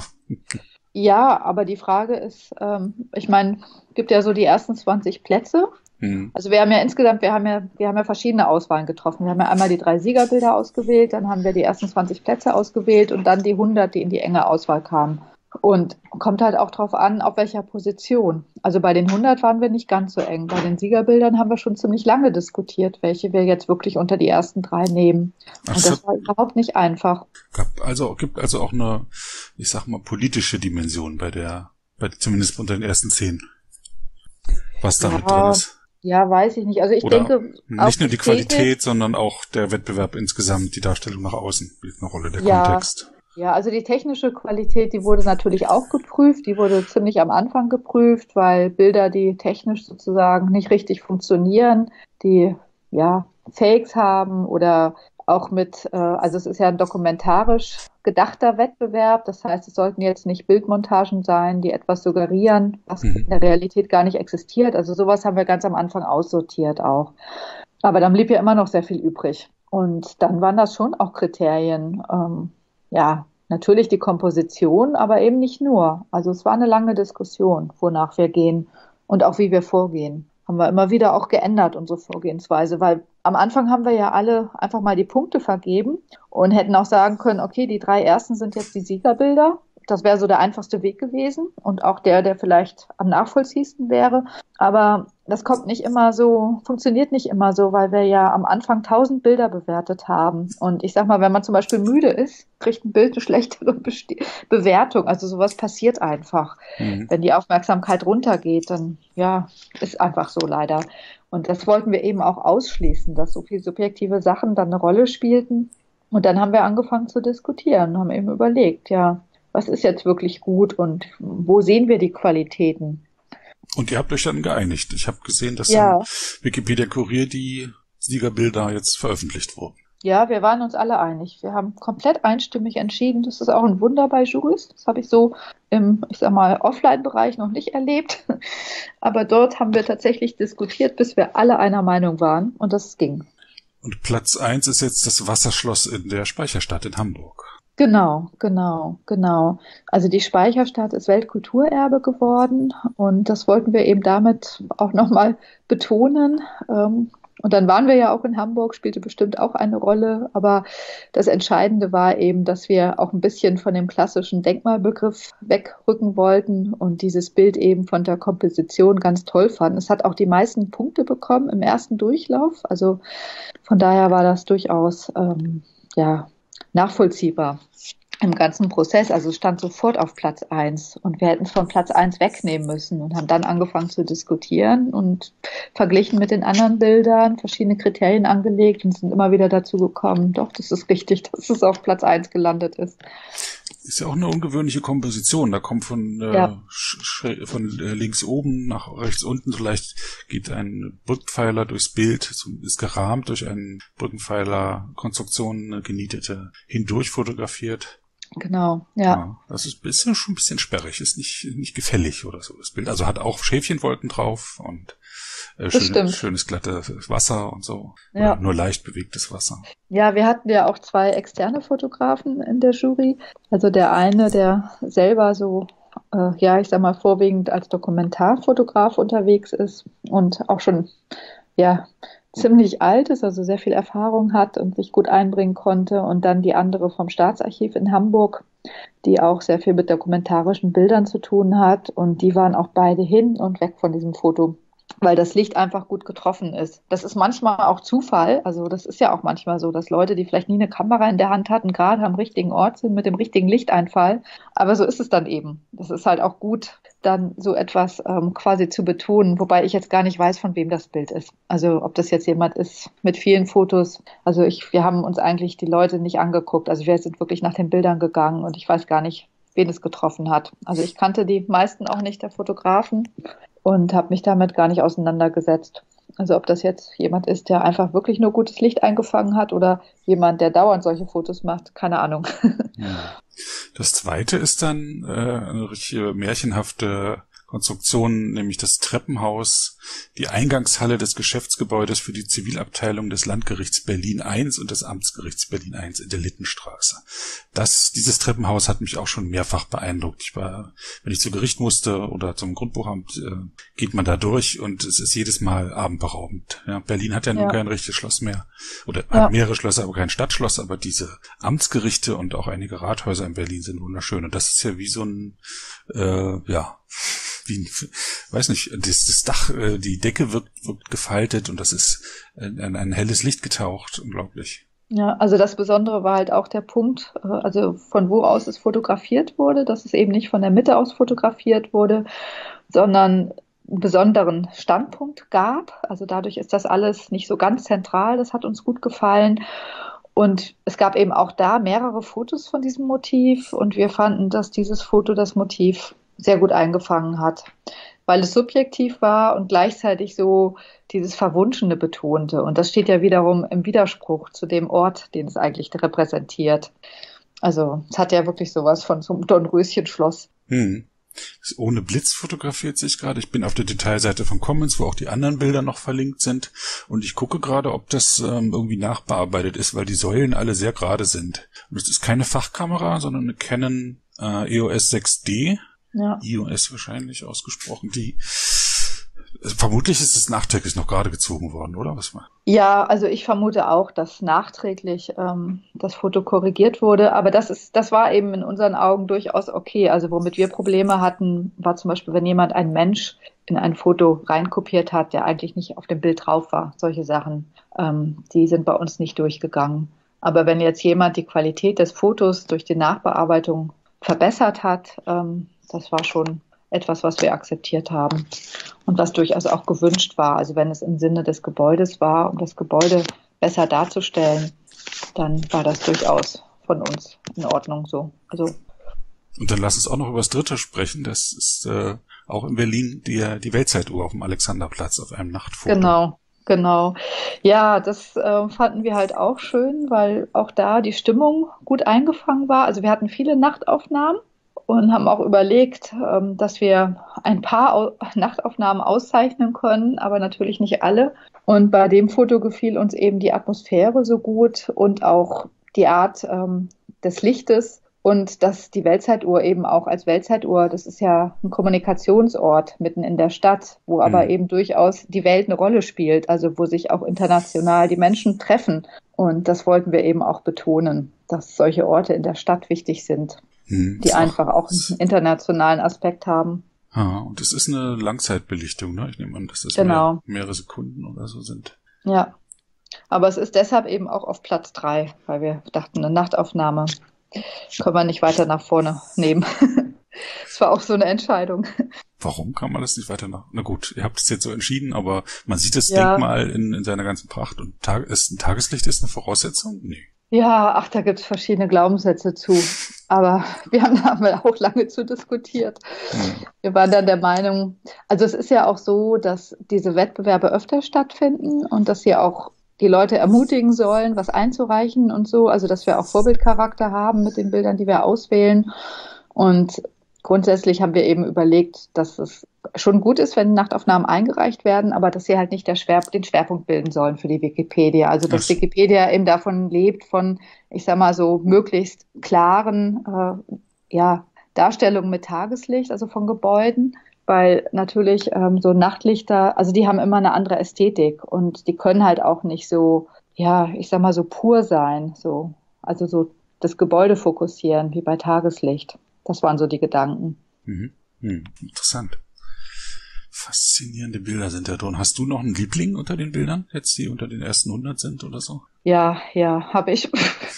Ja, aber die Frage ist, ich meine, gibt ja so die ersten 20 Plätze. Also wir haben ja verschiedene Auswahlen getroffen. Wir haben ja einmal die 3 Siegerbilder ausgewählt, dann haben wir die ersten 20 Plätze ausgewählt und dann die 100, die in die enge Auswahl kamen. Und kommt halt auch drauf an, auf welcher Position. Also bei den 100 waren wir nicht ganz so eng. Bei den Siegerbildern haben wir schon ziemlich lange diskutiert, welche wir jetzt wirklich unter die ersten 3 nehmen. Und das war überhaupt nicht einfach. Gibt also auch eine, ich sag mal, politische Dimension zumindest unter den ersten 10. Was da mit drin ist. Ja, weiß ich nicht. Also ich denke, nicht nur die Qualität, sondern auch der Wettbewerb insgesamt, die Darstellung nach außen spielt eine Rolle, der Kontext. Ja, also die technische Qualität, die wurde natürlich auch geprüft. Die wurde ziemlich am Anfang geprüft, weil Bilder, die technisch sozusagen nicht richtig funktionieren, die ja Fakes haben oder auch also es ist ja ein dokumentarisch gedachter Wettbewerb. Das heißt, es sollten jetzt nicht Bildmontagen sein, die etwas suggerieren, was in Mhm. der Realität gar nicht existiert. Also sowas haben wir ganz am Anfang aussortiert auch. Aber dann blieb ja immer noch sehr viel übrig. Und dann waren das schon auch Kriterien. Ja, natürlich die Komposition, aber eben nicht nur. Also es war eine lange Diskussion, wonach wir gehen und auch wie wir vorgehen. Haben wir immer wieder auch geändert, unsere Vorgehensweise, weil am Anfang haben wir ja alle einfach mal die Punkte vergeben und hätten auch sagen können, okay, die 3 ersten sind jetzt die Siegerbilder. Das wäre so der einfachste Weg gewesen und auch der vielleicht am nachvollziehsten wäre. Aber das kommt nicht immer so, funktioniert nicht immer so, weil wir ja am Anfang 1000 Bilder bewertet haben. Und ich sag mal, wenn man zum Beispiel müde ist, kriegt ein Bild eine schlechtere Bewertung. Also sowas passiert einfach. Mhm. Wenn die Aufmerksamkeit runtergeht, dann ja, ist einfach so leider. Und das wollten wir eben auch ausschließen, dass so viele subjektive Sachen dann eine Rolle spielten. Und dann haben wir angefangen zu diskutieren, haben eben überlegt, ja, was ist jetzt wirklich gut und wo sehen wir die Qualitäten? Und ihr habt euch dann geeinigt. Ich habe gesehen, dass im Ja, Wikipedia Kurier die Siegerbilder jetzt veröffentlicht wurden. ja, wir waren uns alle einig. Wir haben komplett einstimmig entschieden. Das ist auch ein Wunder bei Juries. Das habe ich so im, ich sag mal, Offline-Bereich noch nicht erlebt. Aber dort haben wir tatsächlich diskutiert, bis wir alle einer Meinung waren und das ging. Und Platz 1 ist jetzt das Wasserschloss in der Speicherstadt in Hamburg. Genau, genau, genau. Also die Speicherstadt ist Weltkulturerbe geworden und das wollten wir eben damit auch nochmal betonen. Und dann waren wir ja auch in Hamburg, spielte bestimmt auch eine Rolle, aber das Entscheidende war eben, dass wir auch ein bisschen von dem klassischen Denkmalbegriff wegrücken wollten und dieses Bild eben von der Komposition ganz toll fanden. Es hat auch die meisten Punkte bekommen im ersten Durchlauf, also von daher war das durchaus ja nachvollziehbar im ganzen Prozess. Also es stand sofort auf Platz 1 und wir hätten es von Platz 1 wegnehmen müssen und haben dann angefangen zu diskutieren und verglichen mit den anderen Bildern, verschiedene Kriterien angelegt und sind immer wieder dazu gekommen, doch, das ist richtig, dass es auf Platz 1 gelandet ist. Ist ja auch eine ungewöhnliche Komposition. Da kommt von Ja, links oben nach rechts unten, vielleicht geht ein Brückenpfeiler durchs Bild, ist gerahmt durch einen Brückenpfeiler-Konstruktion, eine genietete, hindurch fotografiert. genau, ja, Ja, das ist schon ein bisschen sperrig, ist nicht gefällig oder so, das Bild. Also hat auch Schäfchenwolken drauf und das stimmt. schönes glattes Wasser und so. Oder Ja. nur leicht bewegtes Wasser. Ja, wir hatten ja auch 2 externe Fotografen in der Jury. Also der eine, der selber so, ja, ich sag mal, vorwiegend als Dokumentarfotograf unterwegs ist und auch schon, ja, ziemlich alt ist, also sehr viel Erfahrung hat und sich gut einbringen konnte. Und dann die andere vom Staatsarchiv in Hamburg, die auch sehr viel mit dokumentarischen Bildern zu tun hat. Und die waren auch beide hin und weg von diesem Foto, weil das Licht einfach gut getroffen ist. Das ist manchmal auch Zufall. Also das ist ja auch manchmal so, dass Leute, die vielleicht nie eine Kamera in der Hand hatten, gerade am richtigen Ort sind mit dem richtigen Lichteinfall. Aber so ist es dann eben. Das ist halt auch gut, dann so etwas quasi zu betonen, wobei ich jetzt gar nicht weiß, von wem das Bild ist. Also ob das jetzt jemand ist mit vielen Fotos. Also wir haben uns eigentlich die Leute nicht angeguckt. Also wir sind wirklich nach den Bildern gegangen und ich weiß gar nicht, wen es getroffen hat. Also ich kannte die meisten auch nicht der Fotografen und habe mich damit gar nicht auseinandergesetzt. Also ob das jetzt jemand ist, der einfach wirklich nur gutes Licht eingefangen hat oder jemand, der dauernd solche Fotos macht, keine Ahnung. Ja. Das zweite ist dann eine richtige märchenhafte Konstruktion, nämlich das Treppenhaus, die Eingangshalle des Geschäftsgebäudes für die Zivilabteilung des Landgerichts Berlin I und des Amtsgerichts Berlin I in der Littenstraße. Dieses Treppenhaus hat mich auch schon mehrfach beeindruckt. Wenn ich zu Gericht musste oder zum Grundbuchamt, geht man da durch und es ist jedes Mal atemberaubend. Ja, Berlin hat ja nun Ja, kein richtiges Schloss mehr oder hat ja, mehrere Schlösser, aber kein Stadtschloss, aber diese Amtsgerichte und auch einige Rathäuser in Berlin sind wunderschön und das ist ja wie so ein, weiß nicht, das Dach, die Decke wirkt gefaltet und das ist ein helles Licht getaucht, unglaublich. ja. Also das Besondere war halt auch der Punkt, also von wo aus es fotografiert wurde, dass es eben nicht von der Mitte aus fotografiert wurde, sondern einen besonderen Standpunkt gab. Also dadurch ist das alles nicht so ganz zentral. Das hat uns gut gefallen. Und es gab eben auch da mehrere Fotos von diesem Motiv und wir fanden, dass dieses Foto das Motiv sehr gut eingefangen hat, weil es subjektiv war und gleichzeitig so dieses Verwunschene betonte. Und das steht ja wiederum im Widerspruch zu dem Ort, den es eigentlich repräsentiert. Also es hat ja wirklich sowas von so einem Dornröschen-Schloss. Ist ohne Blitz fotografiert sich gerade. Ich bin auf der Detailseite von Commons, wo auch die anderen Bilder noch verlinkt sind. Und ich gucke gerade, ob das irgendwie nachbearbeitet ist, weil die Säulen alle sehr gerade sind. Und es ist keine Fachkamera, sondern eine Canon EOS 6D. Ja. EOS wahrscheinlich ausgesprochen. Die vermutlich ist es nachträglich noch gerade gezogen worden, oder? Was war? Ja, also ich vermute auch, dass nachträglich das Foto korrigiert wurde. Aber das war eben in unseren Augen durchaus okay. Also womit wir Probleme hatten, war zum Beispiel, wenn jemand ein Mensch in ein Foto reinkopiert hat, der eigentlich nicht auf dem Bild drauf war. Solche Sachen, die sind bei uns nicht durchgegangen. Aber wenn jetzt jemand die Qualität des Fotos durch die Nachbearbeitung verbessert hat, das war schon etwas, was wir akzeptiert haben und was durchaus auch gewünscht war. Also wenn es im Sinne des Gebäudes war, um das Gebäude besser darzustellen, dann war das durchaus von uns in Ordnung so. Also und dann lass uns auch noch über das Dritte sprechen. Das ist auch in Berlin die Weltzeituhr auf dem Alexanderplatz auf einem Nachtfoto. Genau. Ja, das fanden wir halt auch schön, weil auch da die Stimmung gut eingefangen war. Also wir hatten viele Nachtaufnahmen und haben auch überlegt, dass wir ein paar Nachtaufnahmen auszeichnen können, aber natürlich nicht alle. Und bei dem Foto gefiel uns eben die Atmosphäre so gut und auch die Art des Lichtes und dass die Weltzeituhr eben auch als Weltzeituhr, das ist ja ein Kommunikationsort mitten in der Stadt, wo aber eben durchaus die Welt eine Rolle spielt, also wo sich auch international die Menschen treffen. Und das wollten wir eben auch betonen, dass solche Orte in der Stadt wichtig sind. Die einfach auch einen internationalen Aspekt haben. Und es ist eine Langzeitbelichtung, ne? Ich nehme an, dass das mehrere Sekunden oder so sind. Ja, aber es ist deshalb eben auch auf Platz 3, weil wir dachten, eine Nachtaufnahme können wir nicht weiter nach vorne nehmen. Das war auch so eine Entscheidung. Warum kann man das nicht weiter nach? Na gut, ihr habt es jetzt so entschieden, aber man sieht das Denkmal in seiner ganzen Pracht und ein Tageslicht ist eine Voraussetzung? Nee. Ja, da gibt es verschiedene Glaubenssätze zu. Aber wir haben auch lange zu diskutiert. Wir waren dann der Meinung, also es ist ja auch so, dass diese Wettbewerbe öfter stattfinden und dass sie auch die Leute ermutigen sollen, was einzureichen und so. Also dass wir auch Vorbildcharakter haben mit den Bildern, die wir auswählen. Und grundsätzlich haben wir eben überlegt, dass es schon gut ist, wenn Nachtaufnahmen eingereicht werden, aber dass sie halt nicht den Schwerpunkt bilden sollen für die Wikipedia. Also dass Wikipedia eben davon lebt, von, ich sag mal so, möglichst klaren Darstellungen mit Tageslicht, also von Gebäuden, weil natürlich so Nachtlichter, also die haben immer eine andere Ästhetik und die können halt auch nicht so, ich sag mal so pur sein, so, also so das Gebäude fokussieren, wie bei Tageslicht. Das waren so die Gedanken. Interessant. Faszinierende Bilder sind da drin. Hast du noch einen Liebling unter den Bildern, jetzt die unter den ersten 100 sind oder so? Ja, habe ich.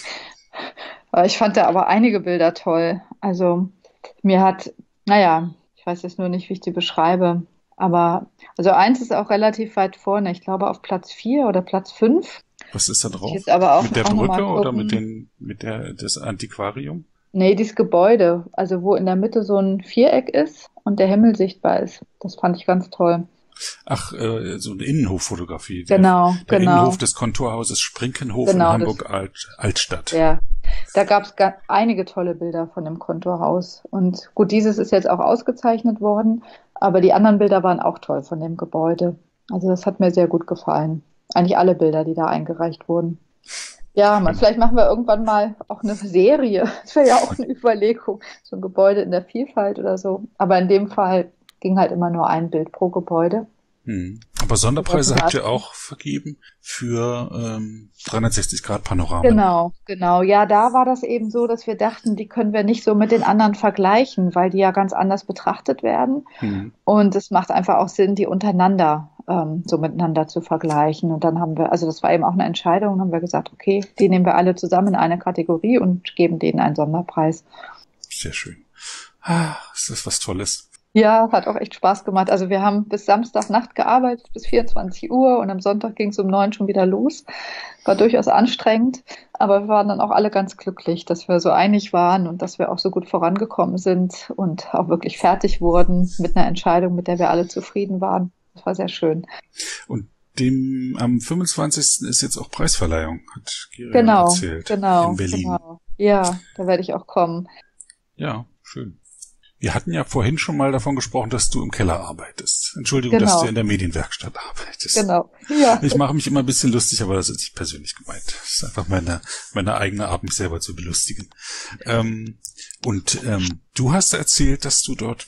Ich fand da aber einige Bilder toll. Also mir hat, ich weiß jetzt nur nicht, wie ich die beschreibe, aber also eins ist auch relativ weit vorne. Ich glaube auf Platz 4 oder Platz 5. Was ist da drauf? Aber auch, mit der auch Brücke oder das Antiquarium? Nee, dieses Gebäude, also wo in der Mitte so ein Viereck ist und der Himmel sichtbar ist. Das fand ich ganz toll. Ach, so eine Innenhoffotografie. Genau. Der Innenhof des Kontorhauses Sprinkenhof in Hamburg Altstadt. Ja, da gab es einige tolle Bilder von dem Kontorhaus. Und gut, dieses ist jetzt auch ausgezeichnet worden, aber die anderen Bilder waren auch toll von dem Gebäude. Also das hat mir sehr gut gefallen. Eigentlich alle Bilder, die da eingereicht wurden. Ja, vielleicht machen wir irgendwann mal auch eine Serie. Das wäre ja auch eine Überlegung. So ein Gebäude in der Vielfalt oder so. Aber in dem Fall ging halt immer nur ein Bild pro Gebäude. Aber Sonderpreise habt ihr auch vergeben für 360-Grad-Panorama. Genau. Ja, da war das eben so, dass wir dachten, die können wir nicht so mit den anderen vergleichen, weil die ja ganz anders betrachtet werden. Und es macht einfach auch Sinn, die untereinander so miteinander zu vergleichen. Und dann haben wir, also das war eben auch eine Entscheidung, haben wir gesagt, okay, die nehmen wir alle zusammen in eine Kategorie und geben denen einen Sonderpreis. Sehr schön. Ist das was Tolles. Ja, hat auch echt Spaß gemacht. Also wir haben bis Samstagnacht gearbeitet, bis 24 Uhr und am Sonntag ging es um 9 schon wieder los. War durchaus anstrengend, Aber wir waren dann auch alle ganz glücklich, dass wir so einig waren und dass wir auch so gut vorangekommen sind und auch wirklich fertig wurden mit einer Entscheidung, mit der wir alle zufrieden waren. Das war sehr schön. Und am 25. ist jetzt auch Preisverleihung, hat Gerion Genau, erzählt, genau, in Berlin. genau. Ja, da werde ich auch kommen. Ja, schön. Wir hatten ja vorhin schon mal davon gesprochen, dass du im Keller arbeitest. Entschuldigung, dass du in der Medienwerkstatt arbeitest. Genau, ja. Ich mache mich immer ein bisschen lustig, aber das ist nicht persönlich gemeint. Das ist einfach meine eigene Art, mich selber zu belustigen. Du hast erzählt, dass du dort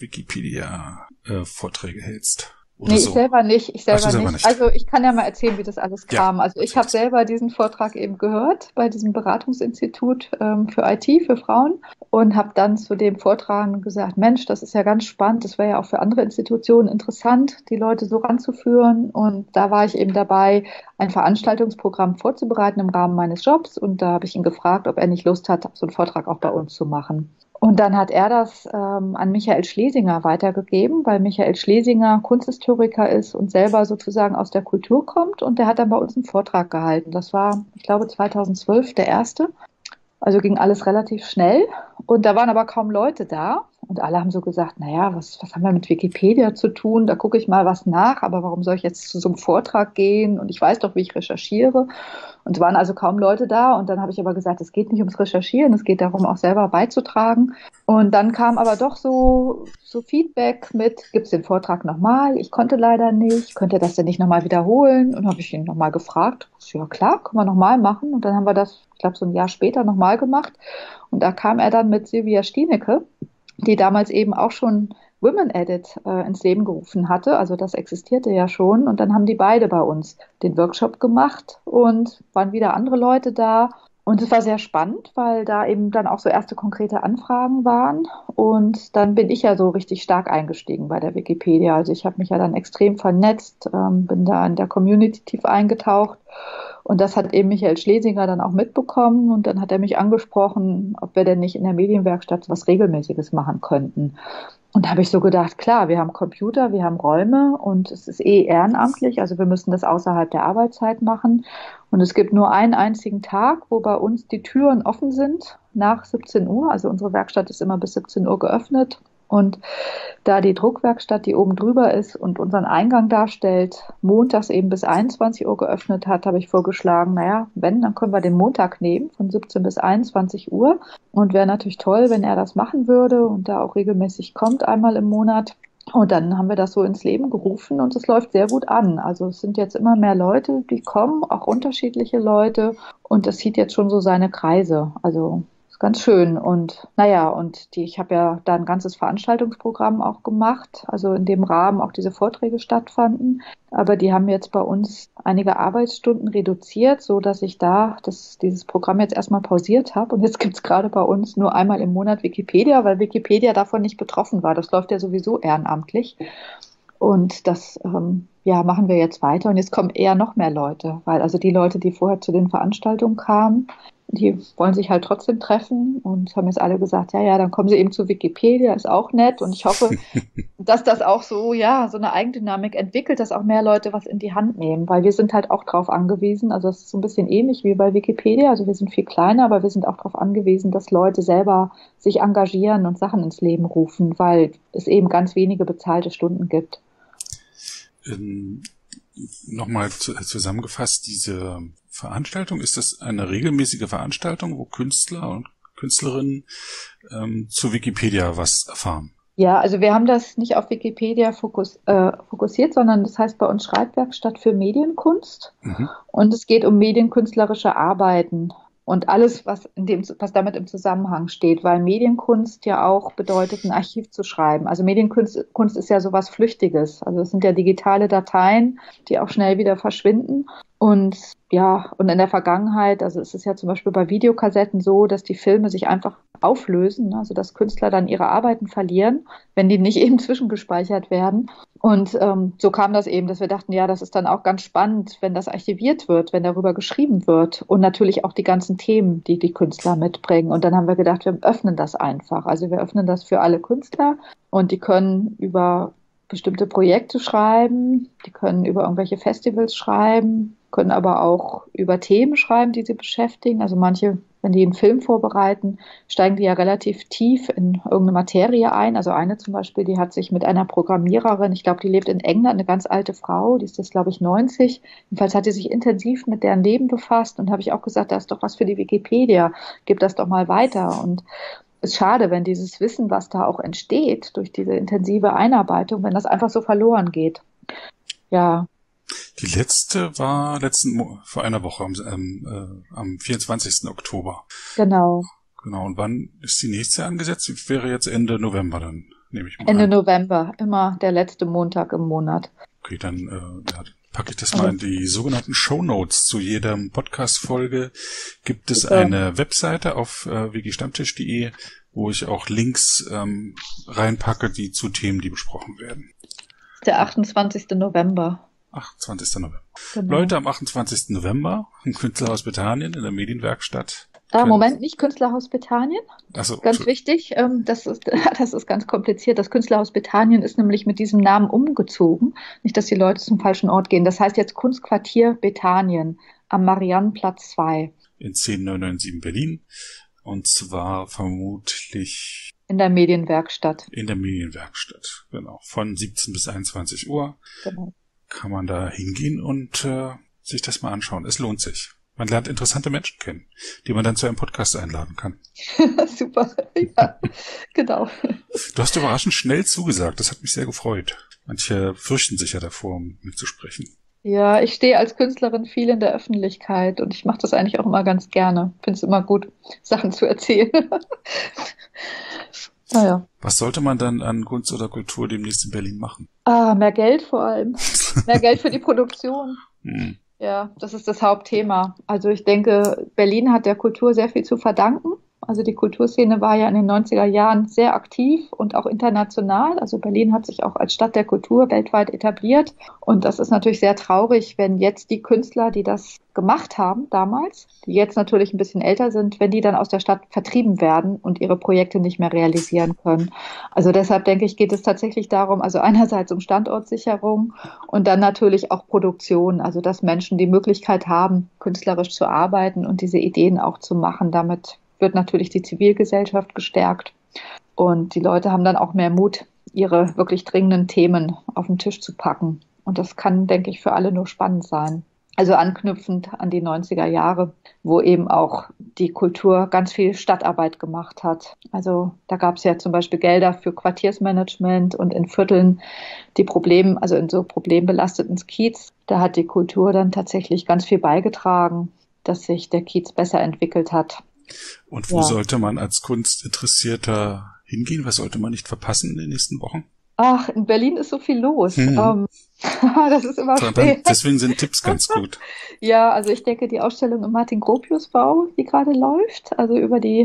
Wikipedia-Vorträge hältst. Oder Nee, so. Ich selber nicht. nicht. Also ich kann ja mal erzählen, wie das alles kam. Ja, also ich habe selber diesen Vortrag eben gehört bei diesem Beratungsinstitut für IT, für Frauen und habe dann zu dem Vortragenden gesagt, Mensch, das ist ja ganz spannend. Das wäre ja auch für andere Institutionen interessant, die Leute so ranzuführen. Und da war ich eben dabei, ein Veranstaltungsprogramm vorzubereiten im Rahmen meines Jobs. Und da habe ich ihn gefragt, ob er nicht Lust hat, so einen Vortrag auch bei uns zu machen. Und dann hat er das an Michael Schlesinger weitergegeben, weil Michael Schlesinger Kunsthistoriker ist und selber sozusagen aus der Kultur kommt. Und der hat dann bei uns einen Vortrag gehalten. Das war, ich glaube, 2012 der erste. Also ging alles relativ schnell. Und da waren aber kaum Leute da. Und alle haben so gesagt, naja, was haben wir mit Wikipedia zu tun? Da gucke ich mal was nach. Aber warum soll ich jetzt zu so einem Vortrag gehen? Und ich weiß doch, wie ich recherchiere. Und es waren also kaum Leute da. Und dann habe ich aber gesagt, es geht nicht ums Recherchieren, es geht darum, auch selber beizutragen. Und dann kam aber doch so Feedback mit, gibt es den Vortrag nochmal? Ich konnte leider nicht. Könnt ihr das denn nicht nochmal wiederholen? Und habe ich ihn nochmal gefragt. Ja klar, können wir nochmal machen. Und dann haben wir das, ich glaube, so ein Jahr später nochmal gemacht. Und da kam er dann mit Silvia Stienecke, die damals eben auch schon Women Edit ins Leben gerufen hatte. Also das existierte ja schon. Und dann haben die beide bei uns den Workshop gemacht und waren wieder andere Leute da. Und es war sehr spannend, weil da eben dann auch so erste konkrete Anfragen waren. Und dann bin ich ja so richtig stark eingestiegen bei der Wikipedia. Also ich habe mich ja dann extrem vernetzt, bin da in der Community tief eingetaucht. Und das hat eben Michael Schlesinger dann auch mitbekommen. Und dann hat er mich angesprochen, ob wir denn nicht in der Medienwerkstatt was Regelmäßiges machen könnten. Und da habe ich so gedacht, klar, wir haben Computer, wir haben Räume und es ist ehrenamtlich, also wir müssen das außerhalb der Arbeitszeit machen. Und es gibt nur einen einzigen Tag, wo bei uns die Türen offen sind nach 17 Uhr. Also unsere Werkstatt ist immer bis 17 Uhr geöffnet. Und da die Druckwerkstatt, die oben drüber ist und unseren Eingang darstellt, montags eben bis 21 Uhr geöffnet hat, habe ich vorgeschlagen, naja, dann können wir den Montag nehmen von 17 bis 21 Uhr. Und wäre natürlich toll, wenn er das machen würde und da auch regelmäßig kommt, einmal im Monat. Und dann haben wir das so ins Leben gerufen und es läuft sehr gut an. Also es sind jetzt immer mehr Leute, die kommen, auch unterschiedliche Leute. Und das zieht jetzt schon so seine Kreise. Also ganz schön. Und naja, ich habe ja da ein ganzes Veranstaltungsprogramm auch gemacht, also in dem Rahmen auch diese Vorträge stattfanden. Aber die haben jetzt bei uns einige Arbeitsstunden reduziert, so dass ich dieses Programm jetzt erstmal pausiert habe. Und jetzt gibt es gerade bei uns nur einmal im Monat Wikipedia, weil Wikipedia davon nicht betroffen war. Das läuft ja sowieso ehrenamtlich. Und das machen wir jetzt weiter. Und jetzt kommen eher noch mehr Leute, weil also die Leute, die vorher zu den Veranstaltungen kamen, die wollen sich halt trotzdem treffen und haben jetzt alle gesagt, ja, dann kommen sie eben zu Wikipedia, ist auch nett. Und ich hoffe, dass das auch so eine Eigendynamik entwickelt, dass auch mehr Leute was in die Hand nehmen, weil wir sind halt auch drauf angewiesen. Also es ist so ein bisschen ähnlich wie bei Wikipedia. Also wir sind viel kleiner, aber wir sind auch darauf angewiesen, dass Leute selber sich engagieren und Sachen ins Leben rufen, weil es eben ganz wenige bezahlte Stunden gibt. Nochmal zusammengefasst, diese Veranstaltung, ist das eine regelmäßige Veranstaltung, wo Künstler und Künstlerinnen zu Wikipedia was erfahren? Ja, also wir haben das nicht auf Wikipedia fokussiert, sondern das heißt bei uns Schreibwerkstatt für Medienkunst. Mhm. Und es geht um medienkünstlerische Arbeiten und alles, was damit im Zusammenhang steht, weil Medienkunst ja auch bedeutet, ein Archiv zu schreiben. Also Medienkunst ist ja sowas Flüchtiges. Also es sind ja digitale Dateien, die auch schnell wieder verschwinden. Und in der Vergangenheit, also es ist ja zum Beispiel bei Videokassetten so, dass die Filme sich einfach auflösen, also dass Künstler dann ihre Arbeiten verlieren, wenn die nicht eben zwischengespeichert werden. Und so kam das eben, dass wir dachten, ja, das ist dann auch ganz spannend, wenn das archiviert wird, wenn darüber geschrieben wird und natürlich auch die ganzen Themen, die die Künstler mitbringen. Und dann haben wir gedacht, wir öffnen das einfach. Also wir öffnen das für alle Künstler und die können über bestimmte Projekte schreiben, die können über irgendwelche Festivals schreiben, können aber auch über Themen schreiben, die sie beschäftigen. Also manche, wenn die einen Film vorbereiten, steigen die ja relativ tief in irgendeine Materie ein. Also eine zum Beispiel, die hat sich mit einer Programmiererin, ich glaube, die lebt in England, eine ganz alte Frau, die ist jetzt, glaube ich, 90. Jedenfalls hat sie sich intensiv mit deren Leben befasst und habe ich auch gesagt, da ist doch was für die Wikipedia, gib das doch mal weiter. Und es ist schade, wenn dieses Wissen, was da auch entsteht durch diese intensive Einarbeitung, wenn das einfach so verloren geht. Ja. Die letzte war vor einer Woche, am 24. Oktober. Genau. Genau, und wann ist die nächste angesetzt? Wäre jetzt Ende November dann, nehme ich mal Ende an. November, immer der letzte Montag im Monat. Okay, dann packe ich das mal in die sogenannten Shownotes. Zu jeder Podcast-Folge gibt es eine Webseite auf wgstammtisch.de, wo ich auch Links reinpacke, die zu Themen, die besprochen werden. Der 28. November. 28. November. Genau. Leute, am 28. November im Künstlerhaus Bethanien in der Medienwerkstatt. Moment, nicht Künstlerhaus Bethanien. So, ganz wichtig, das ist ganz kompliziert. Das Künstlerhaus Bethanien ist nämlich mit diesem Namen umgezogen. Nicht, dass die Leute zum falschen Ort gehen. Das heißt jetzt Kunstquartier Bethanien am Mariannenplatz 2. In 10997 Berlin. Und zwar vermutlich in der Medienwerkstatt. In der Medienwerkstatt, genau. Von 17 bis 21 Uhr genau. Kann man da hingehen und sich das mal anschauen. Es lohnt sich. Man lernt interessante Menschen kennen, die man dann zu einem Podcast einladen kann. Super, ja, genau. Du hast überraschend schnell zugesagt. Das hat mich sehr gefreut. Manche fürchten sich ja davor, mitzusprechen. Ja, ich stehe als Künstlerin viel in der Öffentlichkeit und ich mache das eigentlich auch immer ganz gerne. Finde es immer gut, Sachen zu erzählen. Naja. Was sollte man dann an Kunst oder Kultur demnächst in Berlin machen? Mehr Geld vor allem. Mehr Geld für die Produktion. Ja, das ist das Hauptthema. Also ich denke, Berlin hat der Kultur sehr viel zu verdanken. Also die Kulturszene war ja in den 90er Jahren sehr aktiv und auch international. Also Berlin hat sich auch als Stadt der Kultur weltweit etabliert. Und das ist natürlich sehr traurig, wenn jetzt die Künstler, die das gemacht haben damals, die jetzt natürlich ein bisschen älter sind, wenn die dann aus der Stadt vertrieben werden und ihre Projekte nicht mehr realisieren können. Also deshalb denke ich, geht es tatsächlich darum, also einerseits um Standortsicherung und dann natürlich auch Produktion, also dass Menschen die Möglichkeit haben, künstlerisch zu arbeiten und diese Ideen auch zu machen. Damit wird natürlich die Zivilgesellschaft gestärkt und die Leute haben dann auch mehr Mut, ihre wirklich dringenden Themen auf den Tisch zu packen. Und das kann, denke ich, für alle nur spannend sein. Also anknüpfend an die 90er Jahre, wo eben auch die Kultur ganz viel Stadtarbeit gemacht hat. Also da gab es ja zum Beispiel Gelder für Quartiersmanagement und in Vierteln also in so problembelasteten Kiez, da hat die Kultur dann tatsächlich ganz viel beigetragen, dass sich der Kiez besser entwickelt hat. Und wo sollte man als Kunstinteressierter hingehen? Was sollte man nicht verpassen in den nächsten Wochen? Ach, in Berlin ist so viel los. Das ist immer schwer. Deswegen sind Tipps ganz gut. Ja, also ich denke, die Ausstellung im Martin-Gropius-Bau, die gerade läuft, also über die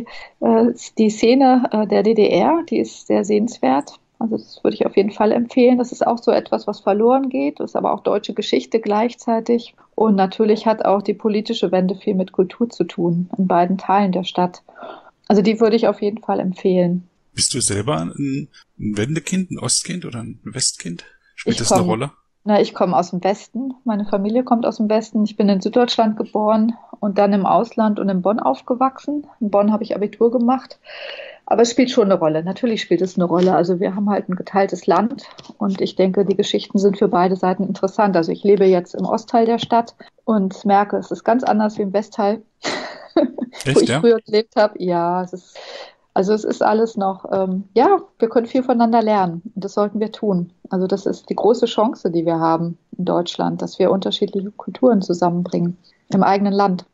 Szene der DDR, die ist sehr sehenswert. Also das würde ich auf jeden Fall empfehlen. Das ist auch so etwas, was verloren geht. Das ist aber auch deutsche Geschichte gleichzeitig. Und natürlich hat auch die politische Wende viel mit Kultur zu tun, in beiden Teilen der Stadt. Also die würde ich auf jeden Fall empfehlen. Bist du selber ein Wendekind, ein Ostkind oder ein Westkind? Spielt das eine Rolle? Ich komme aus dem Westen. Meine Familie kommt aus dem Westen. Ich bin in Süddeutschland geboren und dann im Ausland und in Bonn aufgewachsen. In Bonn habe ich Abitur gemacht. Aber es spielt schon eine Rolle. Natürlich spielt es eine Rolle. Also wir haben halt ein geteiltes Land und ich denke, die Geschichten sind für beide Seiten interessant. Also ich lebe jetzt im Ostteil der Stadt und merke, es ist ganz anders wie im Westteil, Echt, wo ich früher gelebt habe. Ja, es ist alles noch, wir können viel voneinander lernen und das sollten wir tun. Also das ist die große Chance, die wir haben in Deutschland, dass wir unterschiedliche Kulturen zusammenbringen im eigenen Land.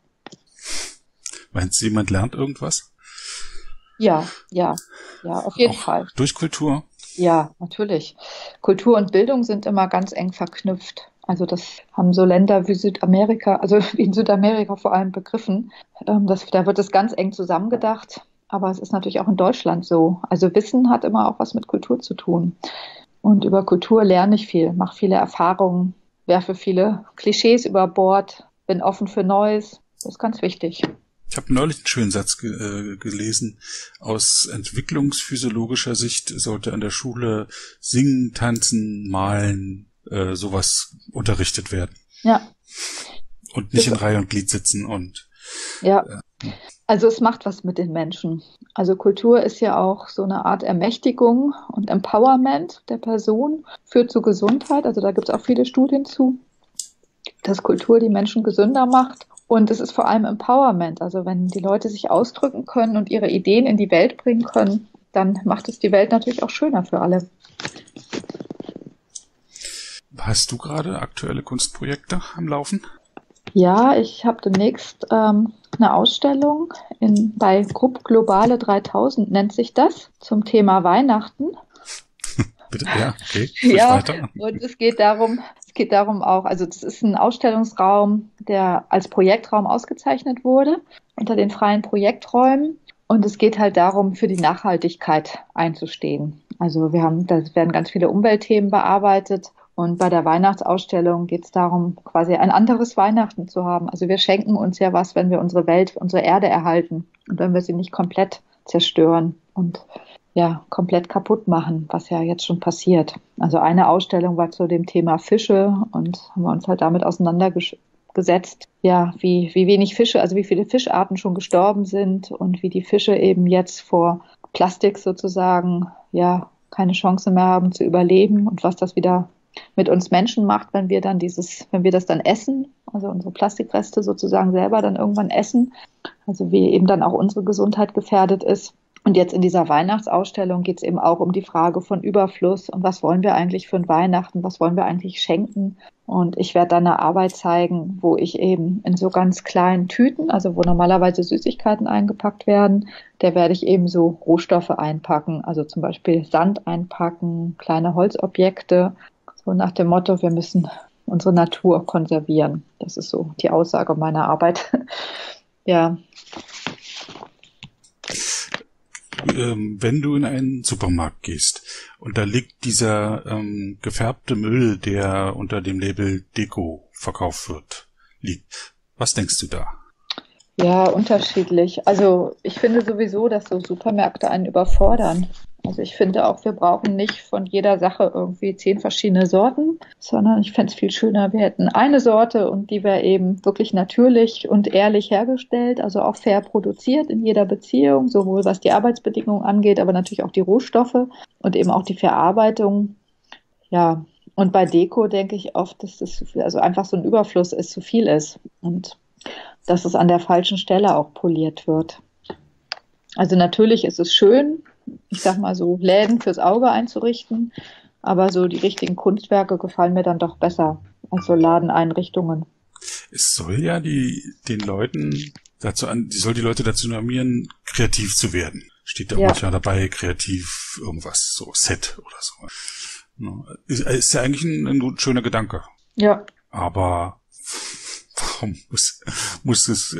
Meinst du, jemand lernt irgendwas? Ja, auf jeden Fall. Durch Kultur? Ja, natürlich. Kultur und Bildung sind immer ganz eng verknüpft. Also das haben so Länder wie Südamerika, also wie in Südamerika vor allem begriffen. Da wird es ganz eng zusammengedacht. Aber es ist natürlich auch in Deutschland so. Also Wissen hat immer auch was mit Kultur zu tun. Und über Kultur lerne ich viel, mache viele Erfahrungen, werfe viele Klischees über Bord, bin offen für Neues. Das ist ganz wichtig. Ich habe neulich einen schönen Satz gelesen. Aus entwicklungsphysiologischer Sicht sollte an der Schule Singen, Tanzen, Malen, sowas unterrichtet werden. Ja. Und nicht in Reihe und Glied sitzen und ja. Also es macht was mit den Menschen. Also Kultur ist ja auch so eine Art Ermächtigung und Empowerment der Person, führt zu Gesundheit. Also da gibt es auch viele Studien zu, dass Kultur die Menschen gesünder macht. Und es ist vor allem Empowerment. Also wenn die Leute sich ausdrücken können und ihre Ideen in die Welt bringen können, dann macht es die Welt natürlich auch schöner für alle. Hast du gerade aktuelle Kunstprojekte am Laufen? Ja, ich habe demnächst eine Ausstellung bei Grupp Globale 3000, nennt sich das, zum Thema Weihnachten. Bitte, ja, okay. Ja, weiter. und es geht darum auch, also das ist ein Ausstellungsraum, der als Projektraum ausgezeichnet wurde, unter den freien Projekträumen. Und es geht halt darum, für die Nachhaltigkeit einzustehen. Also da werden ganz viele Umweltthemen bearbeitet. Und bei der Weihnachtsausstellung geht es darum, quasi ein anderes Weihnachten zu haben. Also wir schenken uns ja was, wenn wir unsere Welt, unsere Erde erhalten und wenn wir sie nicht komplett zerstören und ja, komplett kaputt machen, was ja jetzt schon passiert. Also eine Ausstellung war zu dem Thema Fische und haben wir uns halt damit auseinandergesetzt, ja, wie wenig Fische, also wie viele Fischarten schon gestorben sind und wie die Fische eben jetzt vor Plastik sozusagen, ja, keine Chance mehr haben zu überleben und was das wieder mit uns Menschen macht, wenn wir das dann essen, also unsere Plastikreste sozusagen selber dann irgendwann essen, also wie eben dann auch unsere Gesundheit gefährdet ist. Und jetzt in dieser Weihnachtsausstellung geht es eben auch um die Frage von Überfluss und was wollen wir eigentlich für ein Weihnachten, was wollen wir eigentlich schenken. Und ich werde dann eine Arbeit zeigen, wo ich eben in so ganz kleinen Tüten, also wo normalerweise Süßigkeiten eingepackt werden, da werde ich eben so Rohstoffe einpacken, also zum Beispiel Sand einpacken, kleine Holzobjekte, so nach dem Motto, wir müssen unsere Natur konservieren. Das ist so die Aussage meiner Arbeit. Ja. Wenn du in einen Supermarkt gehst und da liegt dieser gefärbte Müll, der unter dem Label Deko verkauft wird, liegt, was denkst du da? Ja, unterschiedlich. Also ich finde sowieso, dass so Supermärkte einen überfordern. Also ich finde auch, wir brauchen nicht von jeder Sache irgendwie 10 verschiedene Sorten, sondern ich fände es viel schöner, wir hätten eine Sorte und die wäre eben wirklich natürlich und ehrlich hergestellt, also auch fair produziert in jeder Beziehung, sowohl was die Arbeitsbedingungen angeht, aber natürlich auch die Rohstoffe und eben auch die Verarbeitung. Ja, und bei Deko denke ich oft, dass das zu viel, also einfach so ein Überfluss ist, zu viel ist und dass es an der falschen Stelle auch poliert wird. Also natürlich ist es schön, ich sag mal so, Läden fürs Auge einzurichten, aber so die richtigen Kunstwerke gefallen mir dann doch besser als so Ladeneinrichtungen. Es soll ja die soll die Leute dazu animieren, kreativ zu werden. Steht da Ja. manchmal dabei, kreativ irgendwas, so Set oder so. Ja, ist ja eigentlich ein schöner Gedanke. Ja. Aber warum muss es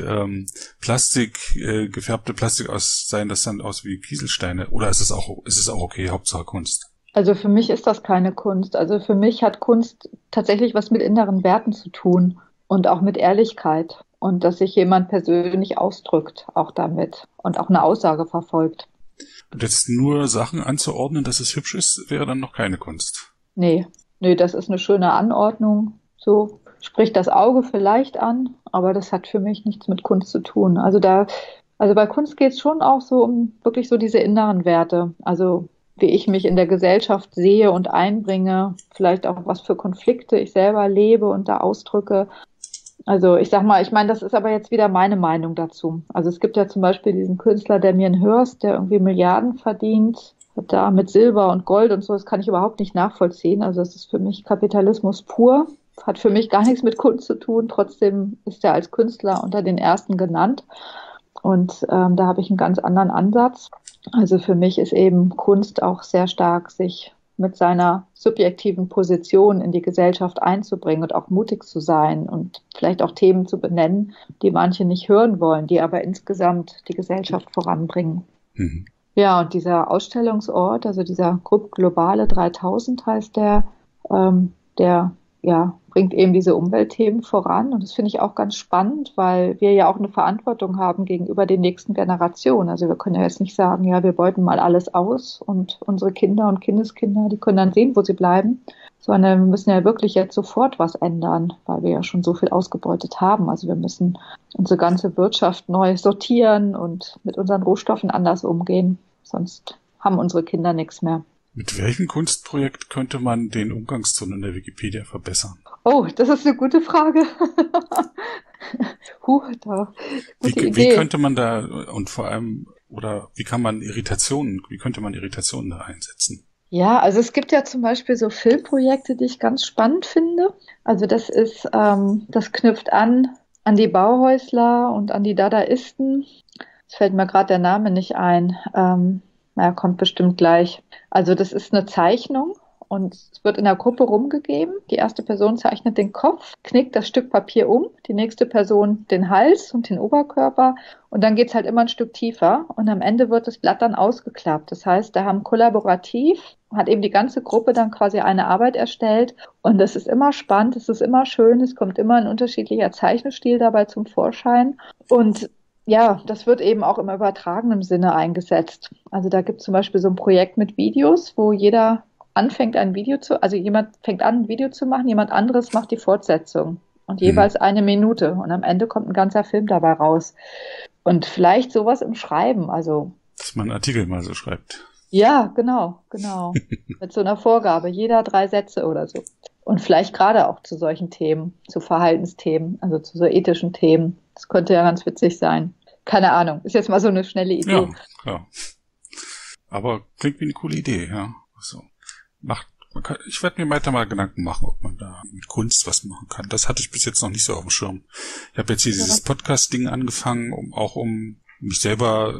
gefärbte Plastik sein, das dann aus wie Kieselsteine? Oder ist es auch okay, Hauptsache Kunst? Also für mich ist das keine Kunst. Also für mich hat Kunst tatsächlich was mit inneren Werten zu tun und auch mit Ehrlichkeit und dass sich jemand persönlich ausdrückt, auch damit und auch eine Aussage verfolgt. Und jetzt nur Sachen anzuordnen, dass es hübsch ist, wäre dann noch keine Kunst. Nee, das ist eine schöne Anordnung. So spricht das Auge vielleicht an, aber das hat für mich nichts mit Kunst zu tun. Also bei Kunst geht es schon auch so um wirklich so diese inneren Werte. Also wie ich mich in der Gesellschaft sehe und einbringe, vielleicht auch was für Konflikte ich selber lebe und da ausdrücke. Also ich meine, das ist aber jetzt wieder meine Meinung dazu. Also es gibt ja zum Beispiel diesen Künstler Damien Hirst, der irgendwie Milliarden verdient, da mit Silber und Gold und so, das kann ich überhaupt nicht nachvollziehen. Also das ist für mich Kapitalismus pur. Hat für mich gar nichts mit Kunst zu tun. Trotzdem ist er als Künstler unter den Ersten genannt. Und da habe ich einen ganz anderen Ansatz. Also für mich ist eben Kunst auch sehr stark, sich mit seiner subjektiven Position in die Gesellschaft einzubringen und auch mutig zu sein und vielleicht auch Themen zu benennen, die manche nicht hören wollen, die aber insgesamt die Gesellschaft voranbringen. Mhm. Ja, und dieser Ausstellungsort, also dieser Grupp Globale 3000 heißt der bringt eben diese Umweltthemen voran. Und das finde ich auch ganz spannend, weil wir ja auch eine Verantwortung haben gegenüber den nächsten Generationen. Also wir können ja jetzt nicht sagen, ja, wir beuten mal alles aus und unsere Kinder und Kindeskinder, die können dann sehen, wo sie bleiben, sondern wir müssen ja wirklich jetzt sofort was ändern, weil wir ja schon so viel ausgebeutet haben. Also wir müssen unsere ganze Wirtschaft neu sortieren und mit unseren Rohstoffen anders umgehen, sonst haben unsere Kinder nichts mehr. Mit welchem Kunstprojekt könnte man den Umgangston in der Wikipedia verbessern? Oh, das ist eine gute Frage. Gute Idee. Wie könnte man da, und vor allem, oder wie könnte man Irritationen da einsetzen? Ja, also es gibt ja zum Beispiel so Filmprojekte, die ich ganz spannend finde. Also das knüpft an die Bauhäusler und an die Dadaisten. Es fällt mir gerade der Name nicht ein. Kommt bestimmt gleich. Also das ist eine Zeichnung und es wird in der Gruppe rumgegeben. Die erste Person zeichnet den Kopf, knickt das Stück Papier um, die nächste Person den Hals und den Oberkörper und dann geht's halt immer ein Stück tiefer und am Ende wird das Blatt dann ausgeklappt. Das heißt, da haben kollaborativ, hat eben die ganze Gruppe dann quasi eine Arbeit erstellt und das ist immer spannend, es ist immer schön, es kommt immer ein unterschiedlicher Zeichenstil dabei zum Vorschein und ja, das wird eben auch im übertragenen Sinne eingesetzt. Also da gibt es zum Beispiel so ein Projekt mit Videos, wo jeder anfängt jemand fängt an, ein Video zu machen, jemand anderes macht die Fortsetzung und jeweils 1 Minute und am Ende kommt ein ganzer Film dabei raus. Und vielleicht sowas im Schreiben, also. Dass man einen Artikel mal so schreibt. Ja, genau. Mit so einer Vorgabe, jeder 3 Sätze oder so. Und vielleicht gerade auch zu solchen Themen, zu Verhaltensthemen, also zu so ethischen Themen. Das könnte ja ganz witzig sein. Keine Ahnung, ist jetzt mal so eine schnelle Idee. Ja, klar. Aber klingt wie eine coole Idee, ja. Also, ich werde mir weiter mal Gedanken machen, ob man da mit Kunst was machen kann. Das hatte ich bis jetzt noch nicht so auf dem Schirm. Ich habe jetzt hier dieses Podcast-Ding angefangen, um mich selber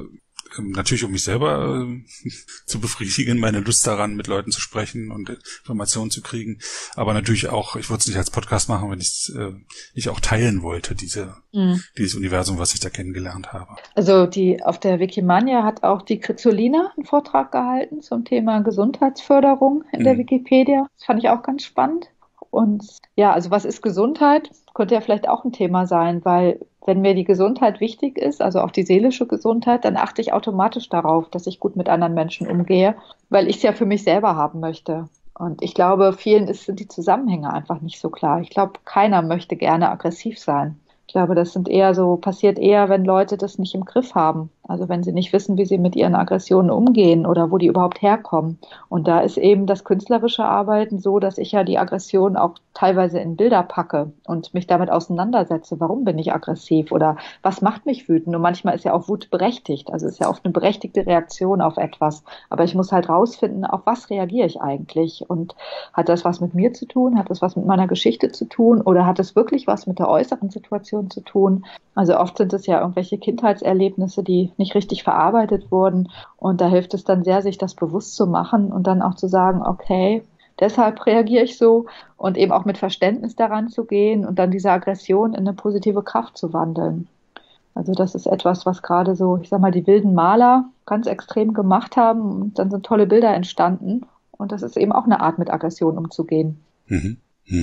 zu befriedigen, meine Lust daran, mit Leuten zu sprechen und Informationen zu kriegen. Aber natürlich auch, ich würde es nicht als Podcast machen, wenn ich es nicht auch teilen wollte, dieses Universum, was ich da kennengelernt habe. Also auf der Wikimania hat auch die Krizolina einen Vortrag gehalten zum Thema Gesundheitsförderung in der Wikipedia. Das fand ich auch ganz spannend. Und ja, also was ist Gesundheit? Könnte ja vielleicht auch ein Thema sein, weil wenn mir die Gesundheit wichtig ist, also auch die seelische Gesundheit, dann achte ich automatisch darauf, dass ich gut mit anderen Menschen umgehe, weil ich es ja für mich selber haben möchte. Und ich glaube, vielen sind die Zusammenhänge einfach nicht so klar. Ich glaube, keiner möchte gerne aggressiv sein. Ich glaube, das passiert eher, wenn Leute das nicht im Griff haben. Also wenn sie nicht wissen, wie sie mit ihren Aggressionen umgehen oder wo die überhaupt herkommen. Und da ist eben das künstlerische Arbeiten so, dass ich ja die Aggression auch teilweise in Bilder packe und mich damit auseinandersetze. Warum bin ich aggressiv oder was macht mich wütend? Und manchmal ist ja auch Wut berechtigt. Also ist ja oft eine berechtigte Reaktion auf etwas. Aber ich muss halt rausfinden, auf was reagiere ich eigentlich? Und hat das was mit mir zu tun? Hat das was mit meiner Geschichte zu tun? Oder hat es wirklich was mit der äußeren Situation zu tun? Also oft sind es ja irgendwelche Kindheitserlebnisse, die nicht richtig verarbeitet wurden. Und da hilft es dann sehr, sich das bewusst zu machen und dann auch zu sagen, okay, deshalb reagiere ich so und eben auch mit Verständnis daran zu gehen und dann diese Aggression in eine positive Kraft zu wandeln. Also das ist etwas, was gerade so, ich sag mal, die wilden Maler ganz extrem gemacht haben und dann sind tolle Bilder entstanden. Und das ist eben auch eine Art, mit Aggression umzugehen. Cool.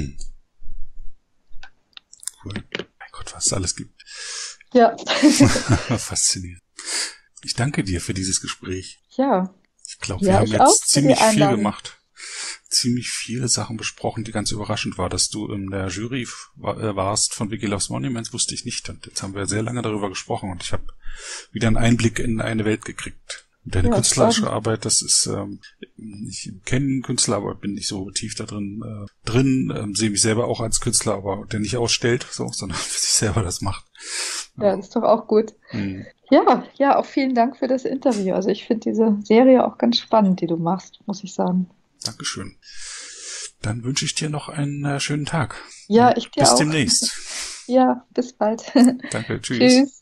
Mein Gott, was es alles gibt. Ja. Faszinierend. Ich danke dir für dieses Gespräch. Ja. Ich glaube, wir haben jetzt ziemlich viel gemacht. Ziemlich viele Sachen besprochen, die ganz überraschend war, dass du in der Jury warst von Wiki Loves Monuments, wusste ich nicht. Und jetzt haben wir sehr lange darüber gesprochen und ich habe wieder einen Einblick in eine Welt gekriegt. Und deine künstlerische Arbeit, das ist, ich kenne einen Künstler, aber bin nicht so tief da drin, sehe mich selber auch als Künstler, aber der nicht ausstellt, sondern für sich selber das macht. Ja, das ist doch auch gut. Ja, auch vielen Dank für das Interview. Also ich finde diese Serie auch ganz spannend, die du machst, muss ich sagen. Dankeschön. Dann wünsche ich dir noch einen schönen Tag. Ja, ich dir auch. Bis demnächst. Ja, bis bald. Danke, tschüss. Tschüss.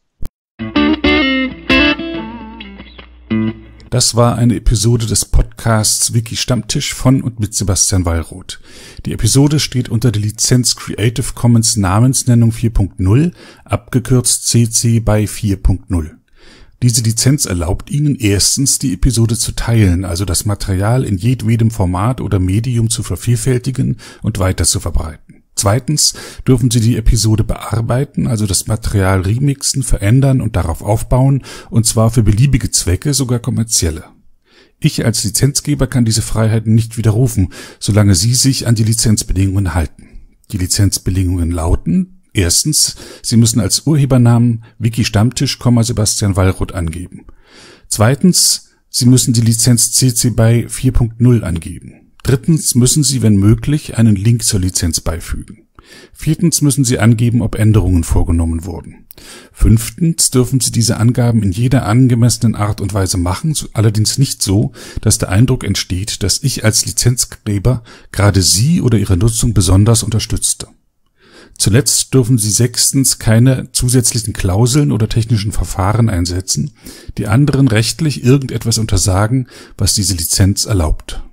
Das war eine Episode des Podcasts Wiki Stammtisch von und mit Sebastian Wallroth. Die Episode steht unter der Lizenz Creative Commons Namensnennung 4.0, abgekürzt CC BY 4.0. Diese Lizenz erlaubt Ihnen erstens, die Episode zu teilen, also das Material in jedwedem Format oder Medium zu vervielfältigen und weiter zu verbreiten. Zweitens dürfen Sie die Episode bearbeiten, also das Material remixen, verändern und darauf aufbauen, und zwar für beliebige Zwecke, sogar kommerzielle. Ich als Lizenzgeber kann diese Freiheiten nicht widerrufen, solange Sie sich an die Lizenzbedingungen halten. Die Lizenzbedingungen lauten: Erstens, Sie müssen als Urhebernamen Wiki-Stammtisch, Sebastian Wallroth angeben. Zweitens, Sie müssen die Lizenz CC BY 4.0 angeben. Drittens müssen Sie, wenn möglich, einen Link zur Lizenz beifügen. Viertens müssen Sie angeben, ob Änderungen vorgenommen wurden. Fünftens dürfen Sie diese Angaben in jeder angemessenen Art und Weise machen, allerdings nicht so, dass der Eindruck entsteht, dass ich als Lizenzgeber gerade Sie oder Ihre Nutzung besonders unterstützte. Zuletzt dürfen Sie sechstens keine zusätzlichen Klauseln oder technischen Verfahren einsetzen, die anderen rechtlich irgendetwas untersagen, was diese Lizenz erlaubt.